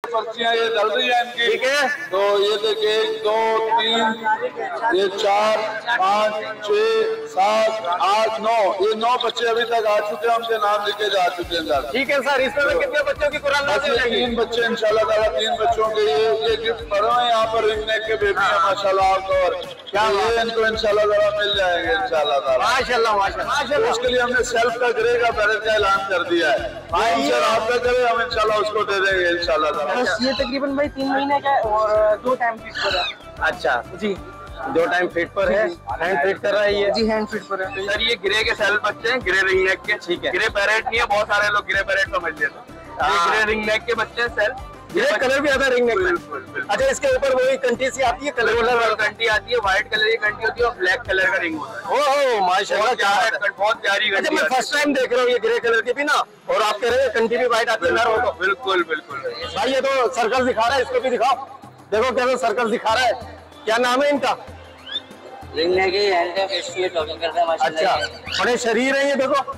पर्चियां ये डल रही है इनकी, ठीक है। तो ये देखिए 1 2 3 ये 4 5 6 7 8 9 ये 9 बच्चे अभी तक आ चुके हैं, उनके नाम लिखे जा चुके हैं सर। ठीक है सर, इसमें कितने बच्चों की कुरान नाज़िल होगी? 3 बच्चे इंशाल्लाह ताला, 3 बच्चों के ये गिफ्ट भरे हैं यहाँ पर रिंग नेक के बेबी है माशाल्लाह। और क्या ये इनको इंशाल्लाह ताला मिल जाएंगे इंशाल्लाह ताला। माशाल्लाह माशाल्लाह। उसके लिए हमने सेल्फ का ग्रे का बैलेट का ऐलान कर दिया है भाई, सर आपका करे हम इंशाल्लाह उसको दे देंगे इंशाल्लाह ताला। ये तकरीबन भाई 3 महीने का और 2 टाइम फिट पर है। अच्छा जी, 2 टाइम फिट पर है, हैंड फिट कर रहा है ये? जी हैंड फिट पर है सर। ये ग्रे के सेल्फ बच्चे हैं, ग्रे रिंग नेक के, ठीक है। ग्रे पैरेट नहीं है, बहुत सारे लोग ग्रे पैरेट समझ लेते हैं। ग्रे रिंग नेक के बच्चे हैं सेल्फ, ग्रे कलर भी आता है रिंग नेक में। अच्छा, इसके ऊपर वही कंटी सी आती है, कलर कंटी आती है, व्हाइट कलर की कंटी होती है और ब्लैक कलर का रिंग होता है। ओह माशाल्लाह, बहुत प्यारी कंटी। मैं फर्स्ट टाइम देख रहा हूँ ये ग्रे कलर की भी ना, और आप कह रहे हैं कंटी भी व्हाइट आती है नर हो तो। बिल्कुल बिल्कुल भाई, ये तो सर्कल दिखा रहा है, इसको भी दिखाओ। देखो कैसे सर्कल दिखा रहा है। क्या नाम है इनका? रिंग नेक की हैंड का फेशियल टॉकिंग करता है माशाल्लाह। अच्छा, बड़े शरीर है ये, देखो।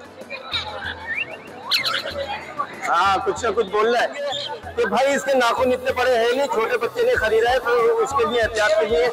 हाँ, कुछ ना कुछ बोल रहा है कि भाई इसके नाखून इतने बड़े हैं नहीं, छोटे बच्चे ने खरीदा है, तो उसके लिए एहतियात के लिए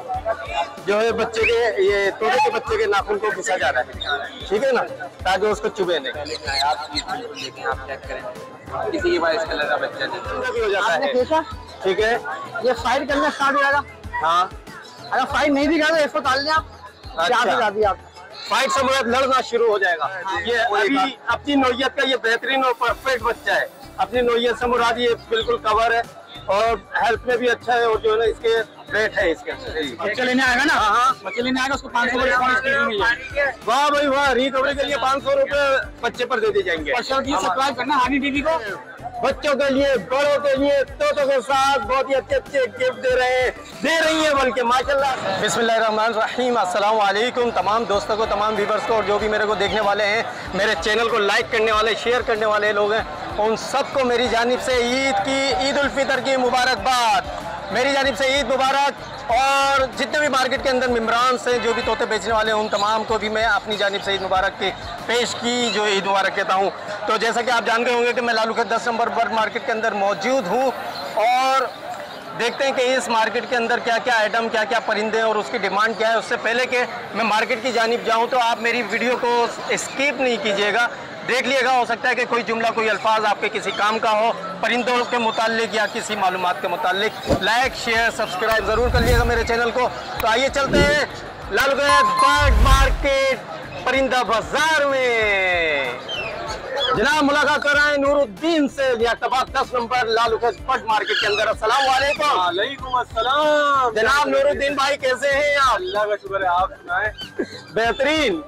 जो है बच्चे के, ये तोते के बच्चे के नाखून को घिसा जा रहा है, ठीक है ना, ताकि उसको चुभे नहीं। आप चेक करें, किसी के पास इस कलर का बच्चा भी हो जाता है, ठीक है। ये फाइट करना स्टार्ट हो जाएगा। हाँ, अगर फाइट नहीं दिखा तो इसको डाल दें आप। अच्छा, फाइट से मुझे लड़ना शुरू हो जाएगा। ये अभी अपनी नौयत का ये बेहतरीन और परफेक्ट बच्चा है। अपनी नौयत से मुराद ये बिल्कुल कवर है और हेल्थ में भी अच्छा है, और जो है ना इसके रेट है इसके अंदर। बच्चा लेने आएगा ना? हाँ, बच्चे लेने आएगा, उसको 500 रुपए। वाह भाई वाह, रिकवरी के लिए 500 रुपए बच्चे पर दे दिए जाएंगे। सब्सक्राइब करना हानी टीवी को। बच्चों के लिए, बड़ों के लिए, तोतों के साथ बहुत ही अच्छे अच्छे गिफ्ट दे रही हैं बल्कि माशाल्लाह। बिस्मिल्लाहिर्रहमानिर्रहीम, अस्सलाम वालेकुम तमाम दोस्तों को, तमाम व्यूअर्स को, और जो भी मेरे को देखने वाले हैं, मेरे चैनल को लाइक करने वाले, शेयर करने वाले लोग हैं, उन सबको मेरी जानिब से ईद उल फितर की मुबारकबाद। मेरी जानिब से ईद मुबारक। और जितने भी मार्केट के अंदर मेम्बरान से जो भी तोते बेचने वाले हैं, उन तमाम को भी मैं अपनी जानिब से ईद मुबारक की पेश की, जो ईद मुबारक कहता हूँ। तो जैसा कि आप जानते होंगे कि मैं लालू 10 नंबर बर्ड मार्केट के अंदर मौजूद हूँ, और देखते हैं कि इस मार्केट के अंदर क्या क्या आइटम, क्या क्या परिंदे हैं और उसकी डिमांड क्या है। उससे पहले कि मैं मार्केट की जानिब जाऊँ, तो आप मेरी वीडियो को स्किप नहीं कीजिएगा, देख लिएगा। हो सकता है कि कोई जुमला, कोई अल्फाज आपके किसी काम का हो, परिंदों के मुताल्लिक या किसी मालूमात के मुताल्लिक। लाइक शेयर सब्सक्राइब ज़रूर कर लिएगा मेरे चैनल को। तो आइए चलते हैं लालूगंज बर्ड मार्केट परिंदा बाजार में। जनाब, मुलाकात कर रहे हैं नूरुद्दीन से, Liaquatabad 10 number Laluganj bird market के अंदर। अस्सलाम वालेकुम। वालेकुम अस्सलाम। जनाब नूरुद्दीन भाई, कैसे हैं आप? अल्लाह का शुक्र है, आप सुनाएं? बेहतरीन।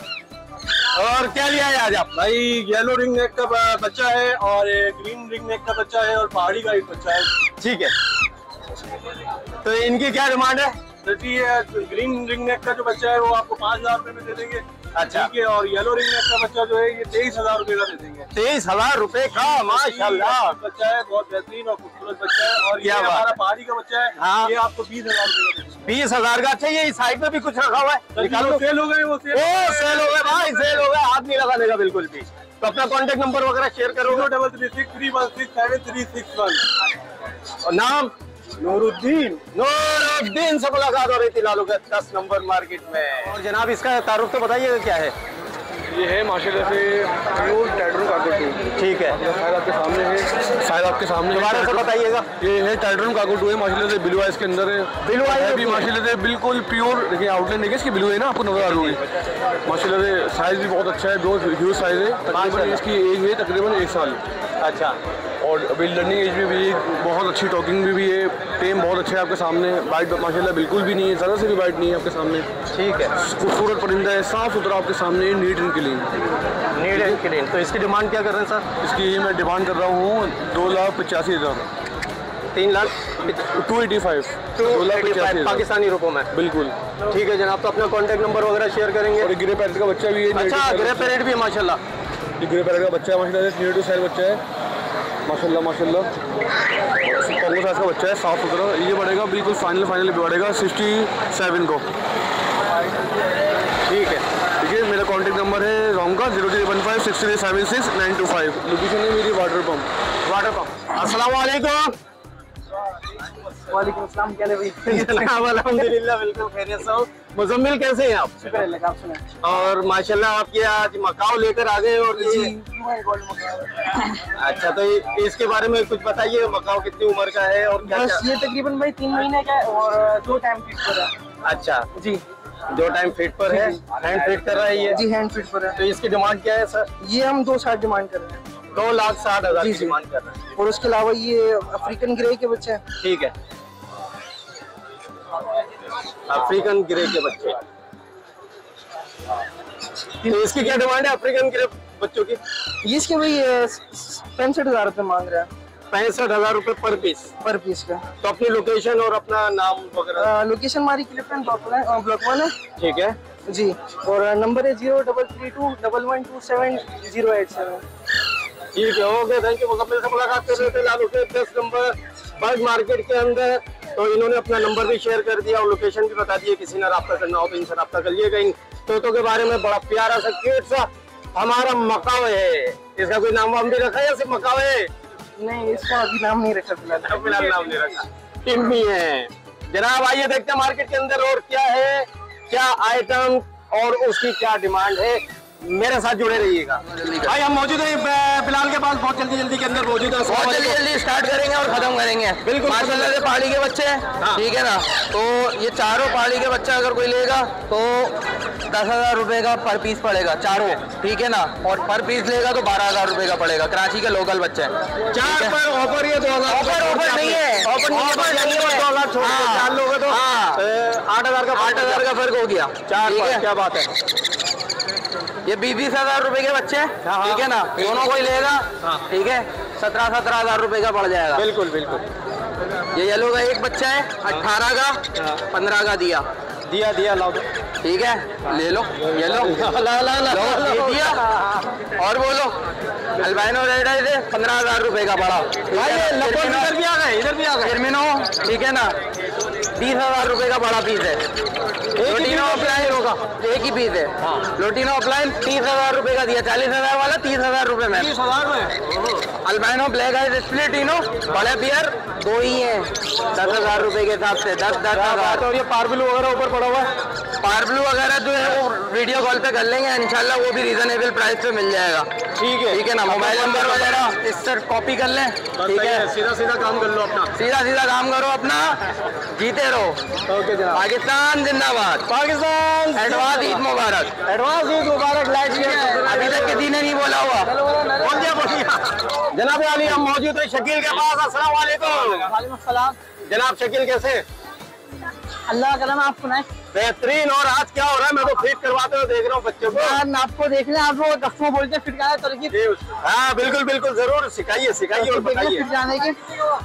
और क्या लिया है आज आप? भाई येलो रिंग नेक का बच्चा है, और ग्रीन रिंग नेक का बच्चा है, और पहाड़ी का एक बच्चा है। ठीक है, तो इनकी क्या डिमांड है? सर जी, ग्रीन रिंग नेक का जो बच्चा है वो आपको 5000 रुपए में दे देंगे। अच्छा, ठीक है। और येलो रिंग नेक का बच्चा जो है ये 23000 रुपए का दे देंगे। 23000 रुपए का? माशाल्लाह, बच्चा है, बहुत बेहतरीन और खूबसूरत बच्चा है। और ये क्या हमारा पहाड़ी का बच्चा है। हाँ। ये आपको 20000 रुपए का। 20000 का? अच्छा, ये साइड में भी कुछ रखा हुआ है, निकालो। सेल हो गए, वो सेल हो गए भाई, सेल हो गए, हाथ नहीं लगाने का बिल्कुल भी। तो अपना कॉन्टेक्ट नंबर वगैरह शेयर करोगे? 0336316736। और नाम? नूरुद्दीन से मुलाकात हो रही थी लालूगंज 10 नंबर मार्केट में। और जनाब, इसका तारुफ तो बताइए क्या है? ये है माशाल्लाह से प्योर टाइड्रन काकोटू। ठीक है, शायद आपके सामने है, शायद आपके सामने। दोबारा से बताइएगा। ये है टाइड्रन काकोटू है, माशाल्लाह से ब्लू आइज के अंदर है। ब्लू आइज भी माशाल्लाह से बिल्कुल प्योर। देखिए आउटलाइन देखिए इसकी, ब्लू है ना, आपको नजर आ रही है। माशाल्लाह से साइज भी बहुत अच्छा है, बहुत ह्यूज साइज है। तकरीबन इसकी एज है तकरीबन 1 साल। अच्छा, और अभी लर्निंग एज में भी बहुत अच्छी, टॉकिंग भी है, टेम बहुत अच्छा है आपके सामने। बाइट माशाल्लाह बिल्कुल भी नहीं है, ज़्यादा से भी बाइट नहीं है आपके सामने। ठीक है, खूबसूरत परिंदा है, साफ सुथरा आपके सामने, neat and clean. Neat and clean. तो इसकी डिमांड क्या कर रहे हैं सर? इसकी मैं डिमांड कर रहा हूँ 2,85,000। 3,85,000 2,85,000 पाकिस्तानी रुपयों में। बिल्कुल। ठीक है जनाब, तो अपना कॉन्टेक्ट नंबर वगैरह शेयर करेंगे। और ग्रे पैरेट का बच्चा भी है। अच्छा, ग्रे पैरेट भी है माशाल्लाह। ये ग्रे पैरेट का बच्चा है माशाल्लाह, नीट टू साइज बच्चा है माशाल्लाह माशाल्लाह। कॉन्गो साइज का बच्चा है, साफ सुथरा। ये बढ़ेगा बिल्कुल फाइनल बढ़ेगा 67 को। ठीक है, ठीक है। मेरा कॉन्टेक्ट नंबर है रॉन्ग का 03156376 लोकेशन है मेरी वाटर पंप। अस्सलाम वालेकुम। वालेकुम अस्सलाम, क्या ले भाई? जनाब अल्हम्दुलिल्लाह बिल्कुल खैरियत से हूं। मुजम्मिल कैसे हैं आप? शुक्र अल्लाह का, आप सुनाएं। और माशाल्लाह आप ये आज मकाओ लेकर आ गए और जी, ये अच्छा, तो इसके बारे में कुछ बताइए, मकाओ कितनी उम्र का है और क्या बस क्या? ये तकरीबन भाई 3 महीने का है और 2 टाइम फीड पर है। अच्छा, जी 2 टाइम फीट पर है, हैंड फीट कर रहा है ये। जी हैंड फीड पर है। तो इसकी डिमांड क्या है सर? ये हम 2.60 डिमांड कर रहे हैं 2,60,000 जी, की जी। डिमांड कर रहे हैं। और उसके अलावा ये अफ्रीकन ग्रे के बच्चे हैं। ठीक है, अफ्रीकन ग्रे के बच्चे। तो इसकी क्या डिमांड है अफ्रीकन ग्रे बच्चों की? ये इसके भाई 65,000 रुपये मांग रहे हैं 65,000 रुपए पर पीस। पर पीस का। तो अपनी लोकेशन और अपना नाम वगैरह? लोकेशन हमारी क्लिफ्टन ब्लॉक 1 है। ठीक है जी, और नंबर है 0332112708 ठीक है, ओके, थैंक यू। मुकम्मल से मुलाकात कर रहे थे लालू के 10 नंबर बर्ड मार्केट के अंदर। तो इन्होंने अपना नंबर भी शेयर कर दिया और लोकेशन भी बता दिया। किसी ने रब्ता करना हो तो इनसे रब्ता कर लिएगा। इन तोतों के बारे में बड़ा प्यारा सा क्यूट सा हमारा मकाओ है। इसका कोई नाम वाम भी रखा है या सिर्फ मकाओ है? नहीं, इसका अभी नाम नहीं रखा फिलहाल। फिलहाल नाम नहीं रखा। टिम्मी है जनाब। आइए देखते हैं मार्केट के अंदर और क्या है, क्या आइटम और उसकी क्या डिमांड है। मेरे साथ जुड़े रहिएगा भाई। हम मौजूद हैं बिलाल के पास, बहुत जल्दी के अंदर मौजूद है। बहुत जल्दी स्टार्ट करेंगे और खत्म करेंगे। बिल्कुल माशाल्लाह से पहाड़ी के बच्चे हैं, ठीक है ना। तो ये चारों पहाड़ी के बच्चा अगर कोई लेगा तो 10,000 रुपए का पर पीस पड़ेगा चारों, ठीक है ना। और पर पीस लेगा तो 12,000 रुपए का पड़ेगा। कराची के लोकल बच्चे हैं। 4 पर ऑफर ये 2,000 ऑफर नहीं है, ऑफर नहीं है, 2,000 छोड़ के 4 लोग तो 8,000 का 8,000 का फर्क हो गया। 4 ठीक पर, है, क्या बात है। ये 20,000 रुपए के बच्चे हैं, ठीक है ना। दोनों कोई लेगा, ठीक है, 17,000 रुपए का पड़ जाएगा। बिल्कुल बिल्कुल। ये येलो का एक बच्चा है 18 का, 15 का दिया, लाओ ठीक है, ले लो ये लो, ला ये दिया। और बोलो अल्बाइनो रेड है 15,000 रुपए का बड़ा। भाई ये लगभग इधर भी आ गए फिरमिनो, ठीक है ना, 20,000 रुपए का बड़ा पीस है। लोटिनो ऑफलाइन होगा, एक ही पीस है। लोटिनो ऑफलाइन 30,000 रुपए का दिया। 40,000 वाला 30,000 रुपए में। 30,000 में अल्बाइनो ब्लैक है स्प्लिटिनो बड़े पियर 2 ही है 10,000 रुपए के हिसाब से। 10,000। और ये पार्बलू वगैरह ऊपर पड़ा हुआ है। पार्बलू वगैरह जो है वो वीडियो कॉल पे कर लेंगे इंशाल्लाह, वो भी रीजनेबल प्राइस पे मिल जाएगा। ठीक है ना। मोबाइल नंबर वगैरह इससे कॉपी कर लें, ठीक है। सीधा काम कर लो अपना, सीधा काम करो अपना, जीते रहो। ओके जनाब। पाकिस्तान जिंदाबाद। पाकिस्तान एडवांस ईद मुबारक। एडवांस ईद मुबारक। लाइट अभी तक किसी ने नहीं बोला हुआ। बोल दिया जनाब अली। हम मौजूद है शकील के पास। अस्सलाम वालेकुम। वालेकुम सलाम। जनाब शकील कैसे? अल्लाह का आप सुनाए। बेहतरीन। और आज क्या हो रहा है? मैं तो फिट करवाते हुए देख रहा हूँ बच्चों को। आपको देख लें, आप वो कस्टमर बोलते हैं फिट कराए तरकीब। हाँ बिल्कुल जरूर सिखाइए और बताइए। फिट जाने की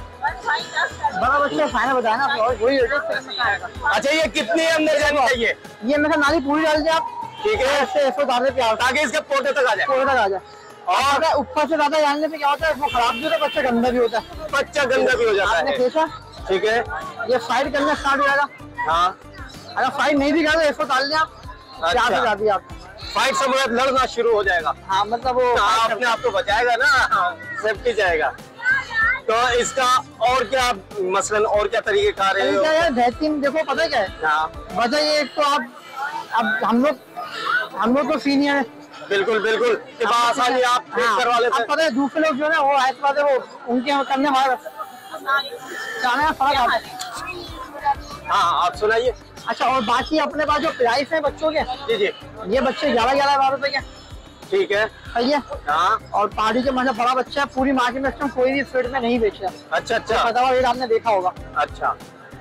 बड़ा बच्चा फाइनल बताया ना आपको, वही अच्छा, ये कितनी अंदर जानी चाहिए? ये मेरा नाली पूरी डाल दिया आप, ठीक है, ऐसे ऐसे डालने पे ताकि इसके पोटे तक आ जाए। थोड़ा तक आ जाए। और ऊपर से ज्यादा डालने पे क्या होता है, वो खराब भी होता है, बच्चा गंदा भी होता है। बच्चा गंदा भी हो जाता आपने है। देखा, ठीक है, ये फाइट करना स्टार्ट हो जाएगा। हाँ। अगर फाइट नहीं भी करोगे इसको डाल दें आप, अच्छा। जाती आप। फाइट से मतलब लड़ना शुरू हो जाएगा। हाँ मतलब वो अपने आप को बचाएगा ना, सेफ्टी जाएगा। तो इसका और क्या मसलन और क्या तरीके कार है? क्या है बेहतरीन, देखो पता है क्या है हाँ वजह ये, एक तो आप अब हम लोग तो सीनियर है। बिल्कुल आसानी आप करवा लेते हैं। पता है दूसरे लोग जो है ना वो आए बात है, वो उनके करने हमारा जाने में फर्क आता है। हाँ आप सुनाइए। अच्छा, और बाकी अपने पास जो प्राइस है बच्चों के, जी ये बच्चे 11,000 रुपए के, ठीक है। सही है। हाँ। और पहाड़ी के मतलब बड़ा बच्चा है, पूरी मार्केट में कोई भी फील्ड में नहीं बेचा। अच्छा पता हुआ रेट आपने देखा होगा। अच्छा।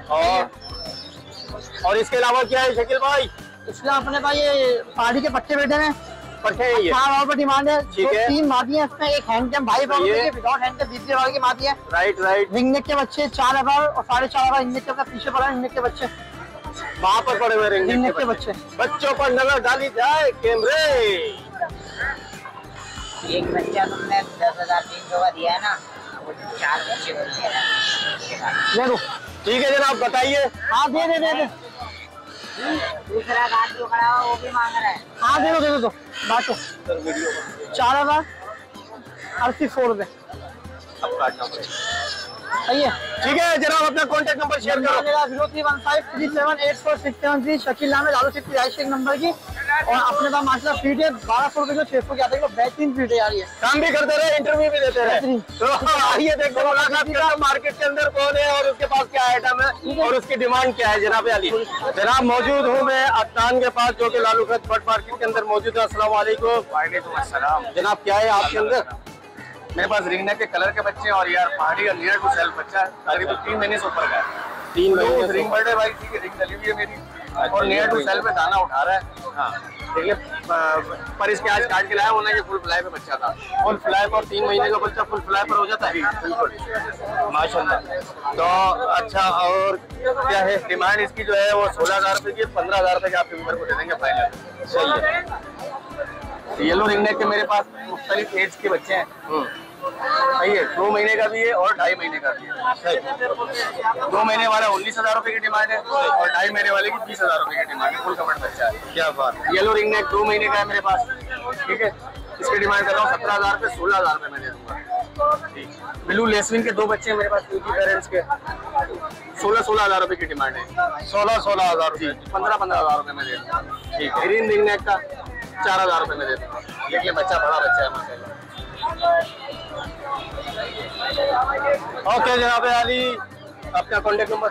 और इसके अलावा क्या है शकील भाई? इसलिए अपने पास ये पहाड़ी के पट्टे बैठे हैं, पट्टे हैं ये। 4 पर डिमांड है। ठीक है। 3 मादी है इसमें, एक hand tame 22,000 without hand tame 20,000 की मादी है। राइट। रिंगनेक के बच्चे 4,000 और 4,500 रिंगनेक के पीछे पड़ा है। रिंगनेक के बच्चे वहाँ पर पड़े हुए रिंगनेक के बच्चे। बच्चों पर नजर डाली जाए कैमरे। एक बच्चा तुमने 10,300 का दिया है ना, वो 4 बच्चे बोलते हैं। देखो ठीक है जनाब बताइए। हाँ दे। दूसरा घाट जो खड़ा हुआ वो भी मांग रहा है। हाँ दे दो बांटो। 4084 रुपए। सही है। ठीक है जनाब, अपना कॉन्टेक्ट नंबर शेयर करो। 0315378673 शकील नाम है, लालू सिटी राइट नंबर की। और अपने पास माशाल्लाह फीट है 1200 रुपए की 600 की आते हैं, बेहतरीन फीट है यार ये। काम भी करते रहे, इंटरव्यू भी देते रहे। तो आइए देखो मार्केट के अंदर कौन है और उसके पास क्या आइटम है और उसकी डिमांड क्या है। जनाब अली, जनाब मौजूद हूँ मैं अदनान के पास, जो कि लालूगंज बट मार्केट के अंदर मौजूद है। अस्सलाम वालेकुम। वालेकुम अस्सलाम। जनाब क्या है आपके अंदर? मेरे पास रिंग नेक के कलर के बच्चे हैं और यार पहाड़ी का नियर टू सेल्फ बच्चा है, करीब 3 महीने से ऊपर का है। 3 महीने रिंग बर्ड है भाई, ठीक है, रिंग डली हुई है मेरी और नियर टू सेल्फ पे दाना उठा रहा है। हाँ देखिए, पर इसके आज काट के लाया होना, ये फुल फ्लाई पे बच्चा था। फुल फ्लाई पर 3 महीने का बच्चा फुल फ्लाई पर हो जाता है। बिल्कुल माशाल्लाह। तो अच्छा, और क्या है डिमांड इसकी जो है वो 16,000 रुपए की, 15,000 रुपए के आपके ऊपर को दे देंगे फाइनल। सही है। येलो रिंग नेक के मेरे पास मुख्तलिफ एज के बच्चे हैं। सही है, 2 महीने का भी है और 2.5 महीने का भी है। 2 महीने वाला 19,000 रुपए की डिमांड है और 2.5 महीने वाले की 20,000 रुपए की डिमांड है। फुल कवर्ड बच्चा है। क्या बात। येलो रिंग नेक 2 महीने का है मेरे पास, ठीक है। इसकी डिमांड कर रहा हूँ 17,000 रुपए, 16,000 रुपए मैं दे दूंगा। ब्लू लेसविंग के 2 बच्चे हैं मेरे पास, क्योंकि पेरेंट्स के 16,000 रुपए की डिमांड है। 16,000 रुपए, 15,000 रुपए में दे दूंगा। ठीक है, ग्रीन रिंग नेक का 4,000 रुपए में दे दूंगा। देखिए बच्चा बड़ा बच्चा है माशाल्लाह। ओके जनाब अली, अपना कॉन्टेक्ट नंबर?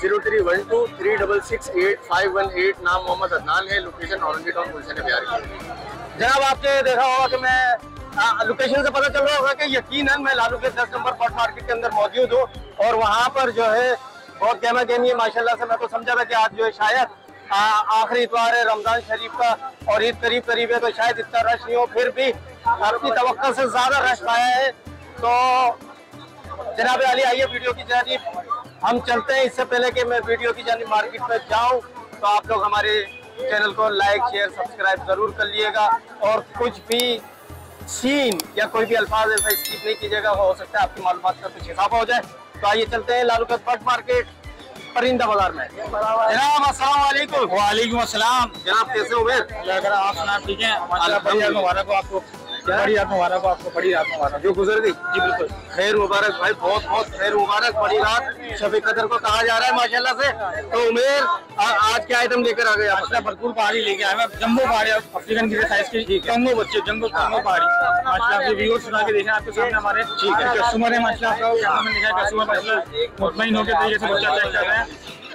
03123668 नाम मोहम्मद अदनान है, लोकेशन औरंगी टाउन गुलशन बिहार की। जनाब आपने देखा होगा कि मैं लोकेशन से पता चल रहा होगा कि यकीनन मैं लालू के 10 नंबर पॉट मार्केट के अंदर मौजूद हूँ और वहाँ पर जो है बहुत गहमा गहमी है माशाल्लाह से। मैं तो समझा था कि आज जो है शायद आखिरी इतवार है रमजान शरीफ का और ईद करीब करीब है, तो शायद इतना रश नहीं हो, फिर भी अपनी तवक्को से ज्यादा रश आया है। तो जनाब अली आइए वीडियो की जानिब हम चलते हैं। इससे पहले कि मैं वीडियो की जानिब मार्केट में जाऊं, तो आप लोग हमारे चैनल को लाइक शेयर सब्सक्राइब जरूर कर लीजिएगा और कुछ भी सीन या कोई भी अल्फाज ऐसा स्किप नहीं कीजिएगा, हो सकता है आपकी मालूमात का कुछ इजाफा हो जाए। तो आइए चलते हैं लालूगंज बट मार्केट परिंदा बाजार में। जनाब अस्सलाम वालेकुम। वालेकुम अस्सलाम। जनाब कैसे हो? आप सुना ठीक है? बड़ी रात मुबारक हो आपको, बड़ी रात मुबारक हो आपको, बड़ी रात मुबारक जो गुजर गई। जी बिल्कुल, खैर मुबारक भाई, बहुत बहुत खैर मुबारक। बड़ी रात शबे कदर को कहा जा रहा है माशाल्लाह से। तो उमेर आज क्या आइटम लेकर आ गए आप? माशाल्लाह भरपूर पहाड़ी लेके आए हैं। जंबो पहाड़ी, अफ्रीकन की साइज की कंगो बच्चे, जंबो कंगो पहाड़ी माशाल्लाह। आपके व्यूअर्स सुना के देखें आपके सामने हमारे, ठीक है, कस्टमर है माशाल्लाह। आपका कैमरा में दिखा कस्टमर माशाल्लाह मुतमईन होकर तरीके से बच्चा चेक कर रहे हैं।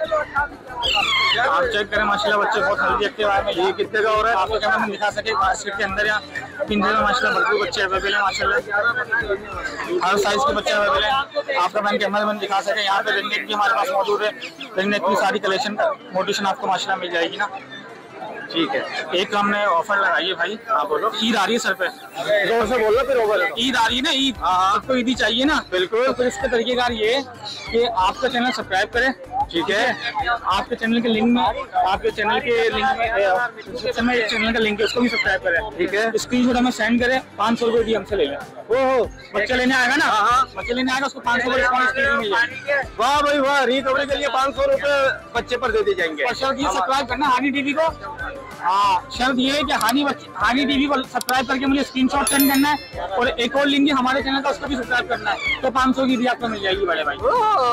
आप चेक करें माशाल्लाह, बच्चे बहुत हेल्दी एक्टिव आए हैं। ये कितने का हो रहा है? आपको कैमरा में दिखा सके बास्केट के अंदर या पिंजरे में माशाल्लाह भरपूर बच्चे अवेलेबल है माशाल्लाह। हर साइज के बच्चे अवेलेबल है। आपका मैंने कैमरा में दिखा सके। यहाँ पे रिंग नेक भी हमारे पास मौजूद है। रिंग नेक की सारी कलेक्शन मोटिवेशन आपको माशाल्लाह मिल जाएगी ना। ठीक है, एक हमने ऑफर लगाई है भाई। हाँ बोलो। ईद आ रही है सर पे, जोर से बोलो फिर ओवर। ईद आ रही है ना, ईद आपको ईद ही चाहिए ना। बिल्कुल। तो फिर इसका तरीकेकार ये कि आपका चैनल सब्सक्राइब करें, ठीक है। आपके चैनल के लिंक में, आपके चैनल के लिंक में डिस्क्रिप्शन में एक चैनल का लिंक है, उसको भी सब्सक्राइब करें, ठीक है। स्क्रीनशॉट हमें सेंड करें, 500 रुपये हमसे ले लें। ओहो, बच्चा लेने आएगा ना, बच्चा लेने आएगा, उसको 500 रुपये मिल जाएगा। वाह भाई वाह, रिकवरी के लिए 500 रुपए बच्चे पर दे दिए जाएंगे। और शर्त ये सब्सक्राइब करना हानी टीवी को। हाँ, शर्त ये है कि हानी टीवी को सब्सक्राइब करके मुझे स्क्रीनशॉट सेंड करना है और एक और लिंक है हमारे चैनल का, उसको भी सब्सक्राइब करना है, तो 500 की भी आपको मिल जाएगी बड़े भाई।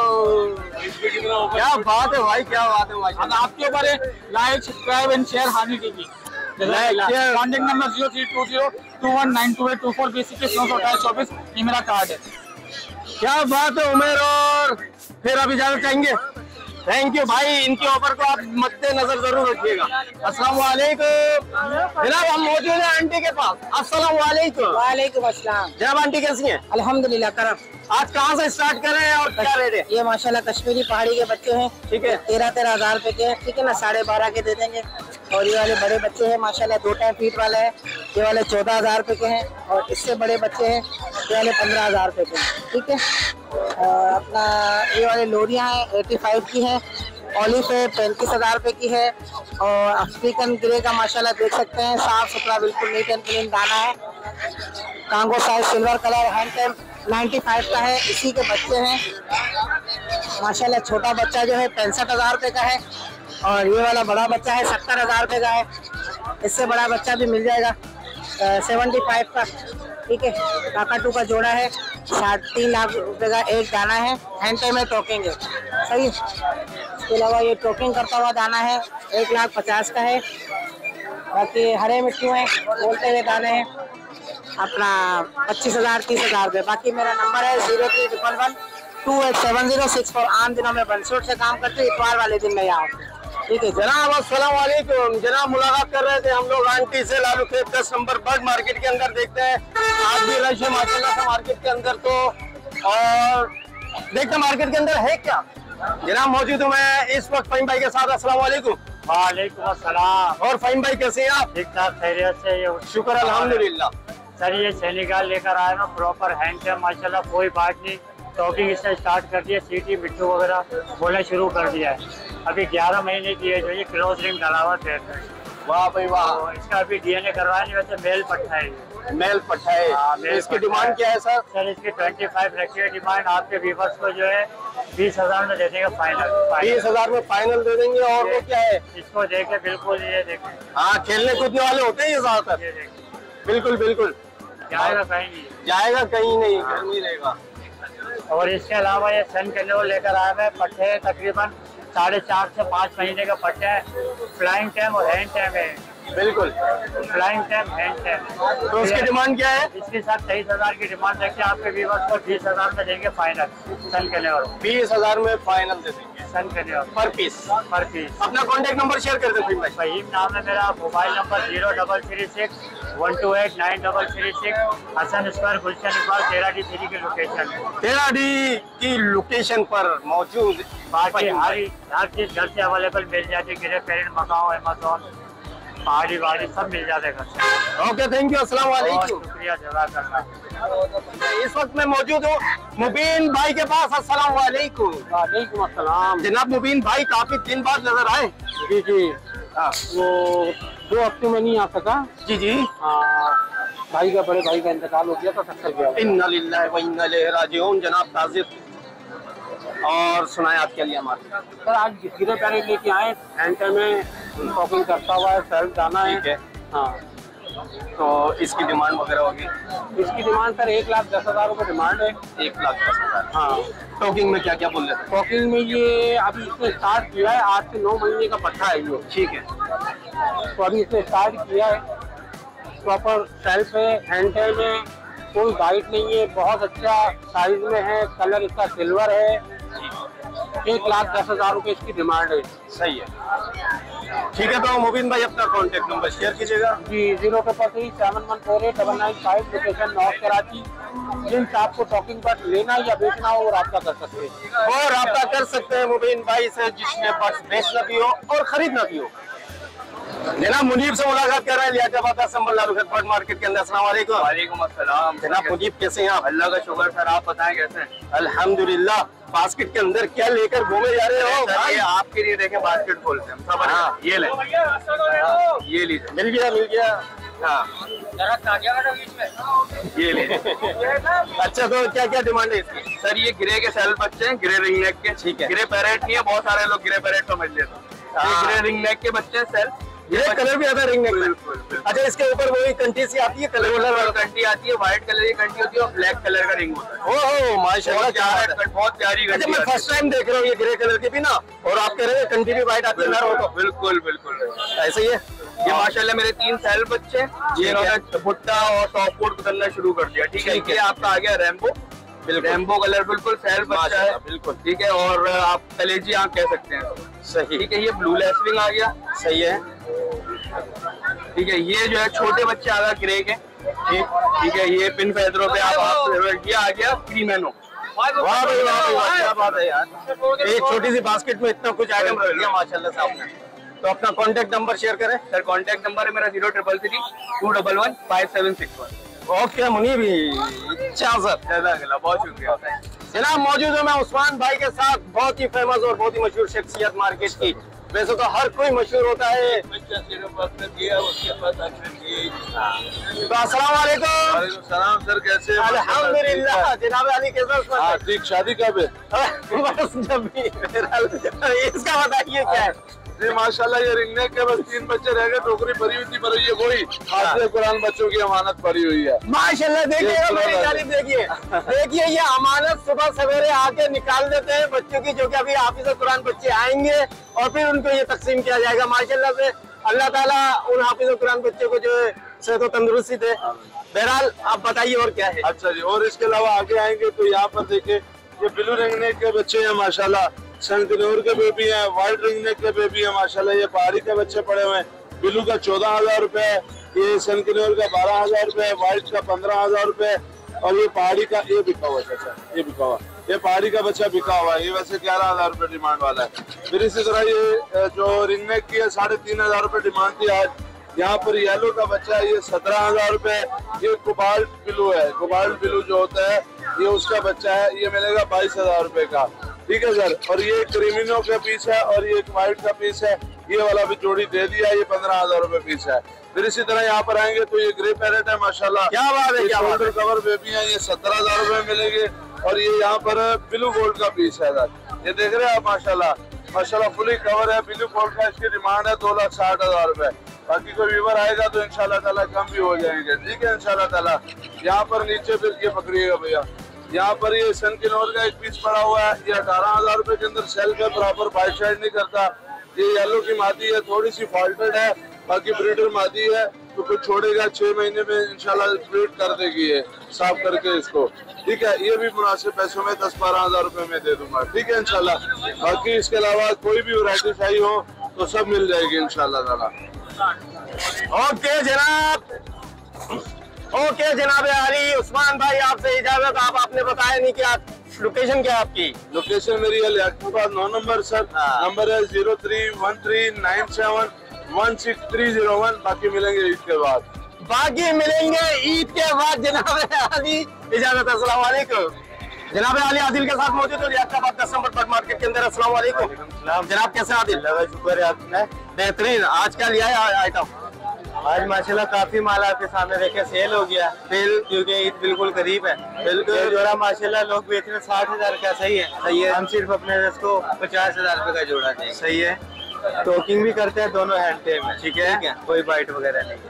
क्या बात है भाई, क्या बात है भाई। अब आपके ऊपर है, like subscribe and share Hani TV. Contact number 0320219224 बेसिक के 92824, ये मेरा कार्ड है। क्या बात है उमेर। और फिर अभी जाना चाहेंगे। थैंक यू भाई, इनके ऑफर को आप मद्दे नजर जरूर रखिएगा। अस्सलाम वालेकुम। जनाब हम मौजूद हैं आंटी के पास। अस्सलाम वालेकुम। वालेकुम अस्सलाम। जनाब आंटी कैसी हैं? अल्हम्दुलिल्लाह करम। आज कहाँ से स्टार्ट कर रहे हैं और क्या रेट है? ये माशाल्लाह कश्मीरी पहाड़ी के बच्चे हैं, ठीक है। 13-13 हज़ार रुपए के, ठीक है ना, 12.5 के दे देंगे। और ये वाले बड़े बच्चे हैं माशाल्लाह 2 टाइम फीट वाले हैं, ये वाले 14,000 रुपए के हैं। और इससे बड़े बच्चे हैं, ये वाले 15,000 रुपए के हैं, ठीक है। और अपना ये वाले लोरियाँ हैं 85 की हैं, ऑलिव है 35,000 रुपए की है। और अफ्रीकन ग्रे का माशाल्लाह देख सकते हैं, साफ सुथरा बिल्कुल नीट एंड क्लीन दाना है। Congo size silver colour hand tame 95 का है, इसी के बच्चे हैं माशाल्लाह। छोटा बच्चा जो है 65,000 रुपए का है, और ये वाला बड़ा बच्चा है 70,000 रुपये का है। इससे बड़ा बच्चा भी मिल जाएगा 75 का, ठीक है। काकाटू का जोड़ा है, 3.5 लाख रुपये का एक दाना है। हैंड टाइम में टोकिंग है, सही। इसके अलावा ये टोकिंग करता हुआ दाना है 1,50,000 का है। बाकी हरे मिट्टी में बोलते हुए दाने हैं अपना 25,000 30,000 रुपये। बाकी मेरा नंबर है 0311287064। आम दिनों में बंसूट से काम करते, इतवार वाले दिन में यहाँ ठीक है। जनाब अस्सलाम वालेकुम। जनाब मुलाकात कर रहे थे हम लोग आंटी से, लालू खेत 10 नंबर बर्ड मार्केट के अंदर। देखते हैं आज भी रश है माशाल्लाह से मार्केट के अंदर तो, और देखते हैं मार्केट के अंदर है क्या। जनाब मौजूद हूँ मैं इस वक्त फ़हीम भाई के साथ। अस्सलाम वालेकुम। वालेकुम अस्सलाम। और फ़हीम भाई कैसे हैं आप? ठीक ठाक, खैरियत से। ये शुक्र अल्हम्दुलिल्लाह। सर ये सेनेगाल लेकर आए ना, प्रॉपर हैंड है माशाल्लाह, कोई बात नहीं। टॉकिंग इससे स्टार्ट कर दिया, सीटी मिट्टू वगैरह बोलना शुरू कर दिया है। अभी 11 महीने की है जो ये क्लोज रिंग डाला हुआ है। वाह भाई वाह। तो इसका अभी डीएनए करवाया नहीं, वैसे मेल पट्टा है। मेल पट्टा है। तो इसकी डिमांड क्या है सर? सर इसकी 25 रखी है डिमांड। आपके व्यूअर्स को जो है 20,000 में दे देंगे फाइनल। 20,000 में फाइनल दे देंगे। और वो क्या है? इसको देखे बिल्कुल, ये देखें। हाँ, खेलने कूदने वाले होते हैं ये ज्यादातर। ये देखें, बिल्कुल बिल्कुल। जाएगा कहीं नहीं, जाएगा कहीं नहीं, घर में ही रहेगा। और इसके अलावा ये सन के लिए लेकर आए हैं पट्टे, तकरीबन 4.5 से 5 महीने का पट्टा है। फ्लाइंग टाइम और हैंड टाइम है। बिल्कुल फ्लाइंग टाइम, हैंड टाइम। तो उसकी डिमांड क्या है? इसके साथ 23,000 की डिमांड रखिए। आपके व्यूअर्स को 20,000 में देंगे फाइनल। सन के लेवल 20,000 में फाइनल दे देंगे सन के लेवल पर पीस। पर पीस। अपना कॉन्टेक्ट नंबर शेयर कर दे भाई। फहीम नाम है मेरा। Mobile number 0336128933 Hasan square Gulshan Iqbal 13D3 की लोकेशन। 13D की लोकेशन पर मौजूद। बाकी हर चीज घर से अवेलेबल मिल जाती है। गिरे पेरेंट मकाओ, अमेजोन, पहाड़ी वाड़ी सब मिल जाते हैं घर से। Okay, thank you. अस्सलाम वालेकुम। शुक्रिया, जज़ाकल्लाह। इस वक्त मैं मौजूद हूँ मुबीन भाई के पास। अस्सलाम वालेकुम। वालेकुम अस्सलाम। जनाब मुबीन भाई काफी दिन बाद नजर आए। जी जी, हाँ। वो 2 हफ्ते में नहीं आ सका। जी जी। भाई का, बड़े भाई का इंतकाल हो गया था, टक्कर गया। इन्ना लिल्लाहि व इन्ना इलैहि राजिऊन। जनाब ताज़ियत और सुनाए आप क्या लिया हमारे? सर आज गिरे पैरेट लेके आए, हैंड में टॉकिंग करता हुआ है, सेल्फ दाना है। ठीक है। हाँ, तो इसकी डिमांड वगैरह होगी? इसकी डिमांड सर 1,10,000 रुपये डिमांड है। 1,10,000। हाँ, टॉकिंग में क्या क्या बोल रहे थे? टॉकिंग में ये अभी इसने स्टार्ट किया है। 8 से 9 महीने का पट्टा है ये। ठीक है। तो अभी इसने स्टार्ट किया है, प्रॉपर सेल्फ है, हैंड में कोई वाइट नहीं है, बहुत अच्छा साइज में है। कलर इसका सिल्वर है। 1,10,000 रुपये इसकी डिमांड है। सही है। ठीक है, तो मुबीन भाई अपना कॉन्टेक्ट नंबर शेयर कीजिएगा। जी, 03371489995 लोकेशन नॉर्थ कराची। जिनसे आपको टॉकिंग बर्ड लेना या बेचना हो रब्ता कर सकते हैं। और रब्ता कर सकते हैं मुबीन भाई से, जिसने बर्ड्स बेचना भी हो और खरीदना भी हो। जनाब मुनीब से मुलाकात कर रहे हैं लियाकत संभल लालू खेत बर्ड मार्केट के अंदर। अस्सलाम वालेकुम। वालेकुम अस्सलाम। जनाब मुनीब कैसे हैं आप? अल्लाह का शुक्र सर, आप बताएं कैसे हैं? अल्हम्दुलिल्लाह। बास्केट के अंदर क्या लेकर घूमे जा रहे हो? सर ये आपके लिए देखें, बास्केट खोलते हैं सब। हाँ। ये ले, ये लीजिए। मिल गया मिल गया। हाँ, ये ले। अच्छा, तो क्या क्या डिमांड है इसकी? सर ये ग्रे के सेल बच्चे हैं, ग्रे रिंग नेक के। ठीक है। ग्रे पैरेट नहीं है, बहुत सारे लोग ग्रे पैरेट समझ लेते हैं। ये ग्रे रिंग नेक के बच्चे हैं सेल। ये कलर भी आता है रिंग नेक में? बिल्कुल बिल्कुल। अच्छा, इसके ऊपर वही कंटी सी आती है कलर कलर कंटी आती है, व्हाइट कलर की कंटी होती है और ब्लैक कलर का रिंग होता है। ओह माशाल्लाह, क्या बात है। बहुत प्यारी अच्छा, घंटी मैं आती फर्स्ट टाइम देख रहा हूँ ये ग्रे कलर की भी ना, और आप कह रहे हैं कंटी भी व्हाइट आती है। बिल्कुल बिल्कुल ऐसे ही है। ये माशाल्लाह मेरे 3 सेल बच्चे हैं। ये इन्होंने भुट्टा और टॉप कोट करना शुरू कर दिया। ठीक है, ये आपका आ गया रैम्बो। रैम्बो कलर बिल्कुल सेल बच्चा है। बिल्कुल ठीक है, और आप कलेजी आंख कह सकते हैं। सही। ठीक है, ये ब्लू लेसविंग आ गया। सही है। ठीक है, ये जो है छोटे बच्चे आ गए ग्रे के। ठीक है, ये पिन फेदरों पे आप ये आ गया क्रीमेनो। वाह भाई वाह भाई वाह, क्या बात है यार। एक छोटी सी बास्केट में इतना कुछ आइटम रख दिया माशाल्लाह से आपने। तो अपना कॉन्टेक्ट नंबर शेयर करें। सर कॉन्टेक्ट नंबर है मेरा 0333211761। ओके मुनीब, बहुत शुक्रिया। जनाब मौजूद हूँ मैं उस्मान भाई के साथ, बहुत ही फेमस और बहुत ही मशहूर शख्सियत मार्केट की। वैसे तो हर कोई मशहूर होता है। तो अस्सलाम वालेकुम। सलाम सर, कैसे? अल्हम्दुलिल्लाह। जनाब अली कैसा? ठीक। शादी कब है? बस जब भी। इसका बताइए क्या है? ये माशाल्लाह ये रिंगने के बस 3 बच्चे रह गए, टोकरी भरी हुई थी पर ये वही हाफिज़ कुरान बच्चों की अमानत भरी हुई है माशाल्लाह। देखिएगा मेरी तारीफ, देखिए देखिए ये अमानत सुबह सवेरे आके निकाल देते हैं बच्चों की, जो कि अभी हाफिज़ कुरान बच्चे आएंगे और फिर उनको ये तकसीम किया जाएगा। माशाल्लाह से अल्लाह ताला उन हाफिज़ कुरान बच्चों को जो है सेहत तंदुरुस्ती दे। बहरहाल आप बताइए और क्या है? अच्छा जी, और इसके अलावा आगे आएंगे तो यहाँ पर देखिए ये ब्लू रिंगने के बच्चे हैं माशाल्लाह, सनकनूर के बेबी हैं, व्हाइट रिंगने के बेबी हैं माशाल्लाह। ये पहाड़ी के बच्चे पड़े हुए हैं। ब्लू का 14,000 रुपए, ये सनकनूर का 12,000 रुपए, व्हाइट का 15,000 रुपए और ये पहाड़ी का ये बिका हुआ है। अच्छा ये बिका हुआ, ये पहाड़ी का बच्चा बिका हुआ है, ये वैसे 11,000 रुपए डिमांड वाला है। फिर इसी तरह ये जो रिंगनेक की है 3,500 रुपए डिमांड थी आज। यहाँ पर येलो का बच्चा है, ये 17,000 रुपए। ये कोबाल्ट ब्लू है, कोबाल्ट ब्लू जो होता है ये उसका बच्चा है, ये मिलेगा 22,000 रुपए का। ठीक है सर, और ये क्रिमिनो का पीस है और ये एक व्हाइट का पीस है, ये वाला भी जोड़ी दे दिया, ये 15,000 रुपए पीस है। फिर इसी तरह यहाँ पर आएंगे तो ये ग्रे पैरेट है माशाल्लाह, क्या बात है, क्या शोल्डर कवर बेबी है, ये 17,000 रुपए मिलेंगे। और ये यहाँ पर ब्लू गोल्ड का पीस है सर, ये देख रहे हैं आप माशाल्लाह, माशाल्लाह फुली कवर है ब्लू गोल्ड का। इसकी डिमांड है 2,60,000 रुपए। बाकी कोई व्यूवर आएगा तो इंशाल्लाह ताला कम भी हो जाएंगे। ठीक है इंशाल्लाह ताला। यहाँ पर नीचे फिर ये पकड़िएगा भैया, यहाँ पर ये सनकिनोर का एक पीस पड़ा हुआ है, ये 18,000 रुपए के अंदर सेल का प्रॉपर बाइट साइड नहीं करता। ये येलो की मादी है, थोड़ी सी फॉल्टेड है, बाकी ब्रीडर मादी है तो कुछ छोड़ेगा 6 महीने में इंशाल्लाह ब्रीड कर देगी ये साफ करके इसको। ठीक है, ये भी मुनासिब पैसों में 10-12,000 रुपए में दे दूंगा। ठीक है इंशाल्लाह। बाकी इसके अलावा कोई भी वैरायटी चाहिए हो तो सब मिल जाएगी इंशाल्लाह ताला। ओके जनाब, ओके जनाब अली उस्मान भाई, आपसे इजाजत। आप आपने बताया नहीं कि आप लोकेशन क्या है आपकी? लोकेशन मेरी है लियाकतबाद 9 नंबर सर। नंबर है 0313971630 बाकी मिलेंगे ईद के बाद। बाकी मिलेंगे ईद के बाद जनाब अली, इजाजत। अस्सलाम वालेकुम। जनाब अली आदिल के साथ मौजूद हो लियाकतबाद 10 नंबर पर मार्केट के अंदर। अस्सलाम वालेकुम जनाब, कैसे आदिल? शुक्र है आपने। बेहतरीन। आज क्या लिया है आइटम? आज माशाल्लाह काफी माल आपके सामने देखे सेल हो गया फिर, क्योंकि ईद बिल्कुल करीब है। बिल्कुल जोड़ा माशाल्लाह लोग बेच रहे 60,000 का। सही है, सही है। हम सिर्फ अपने इसको 50,000 रुपए का जोड़ा देंगे। सही है। टोकिंग भी करते हैं दोनों हैंड पे में। ठीक है, कोई बाइट वगैरह नहीं है।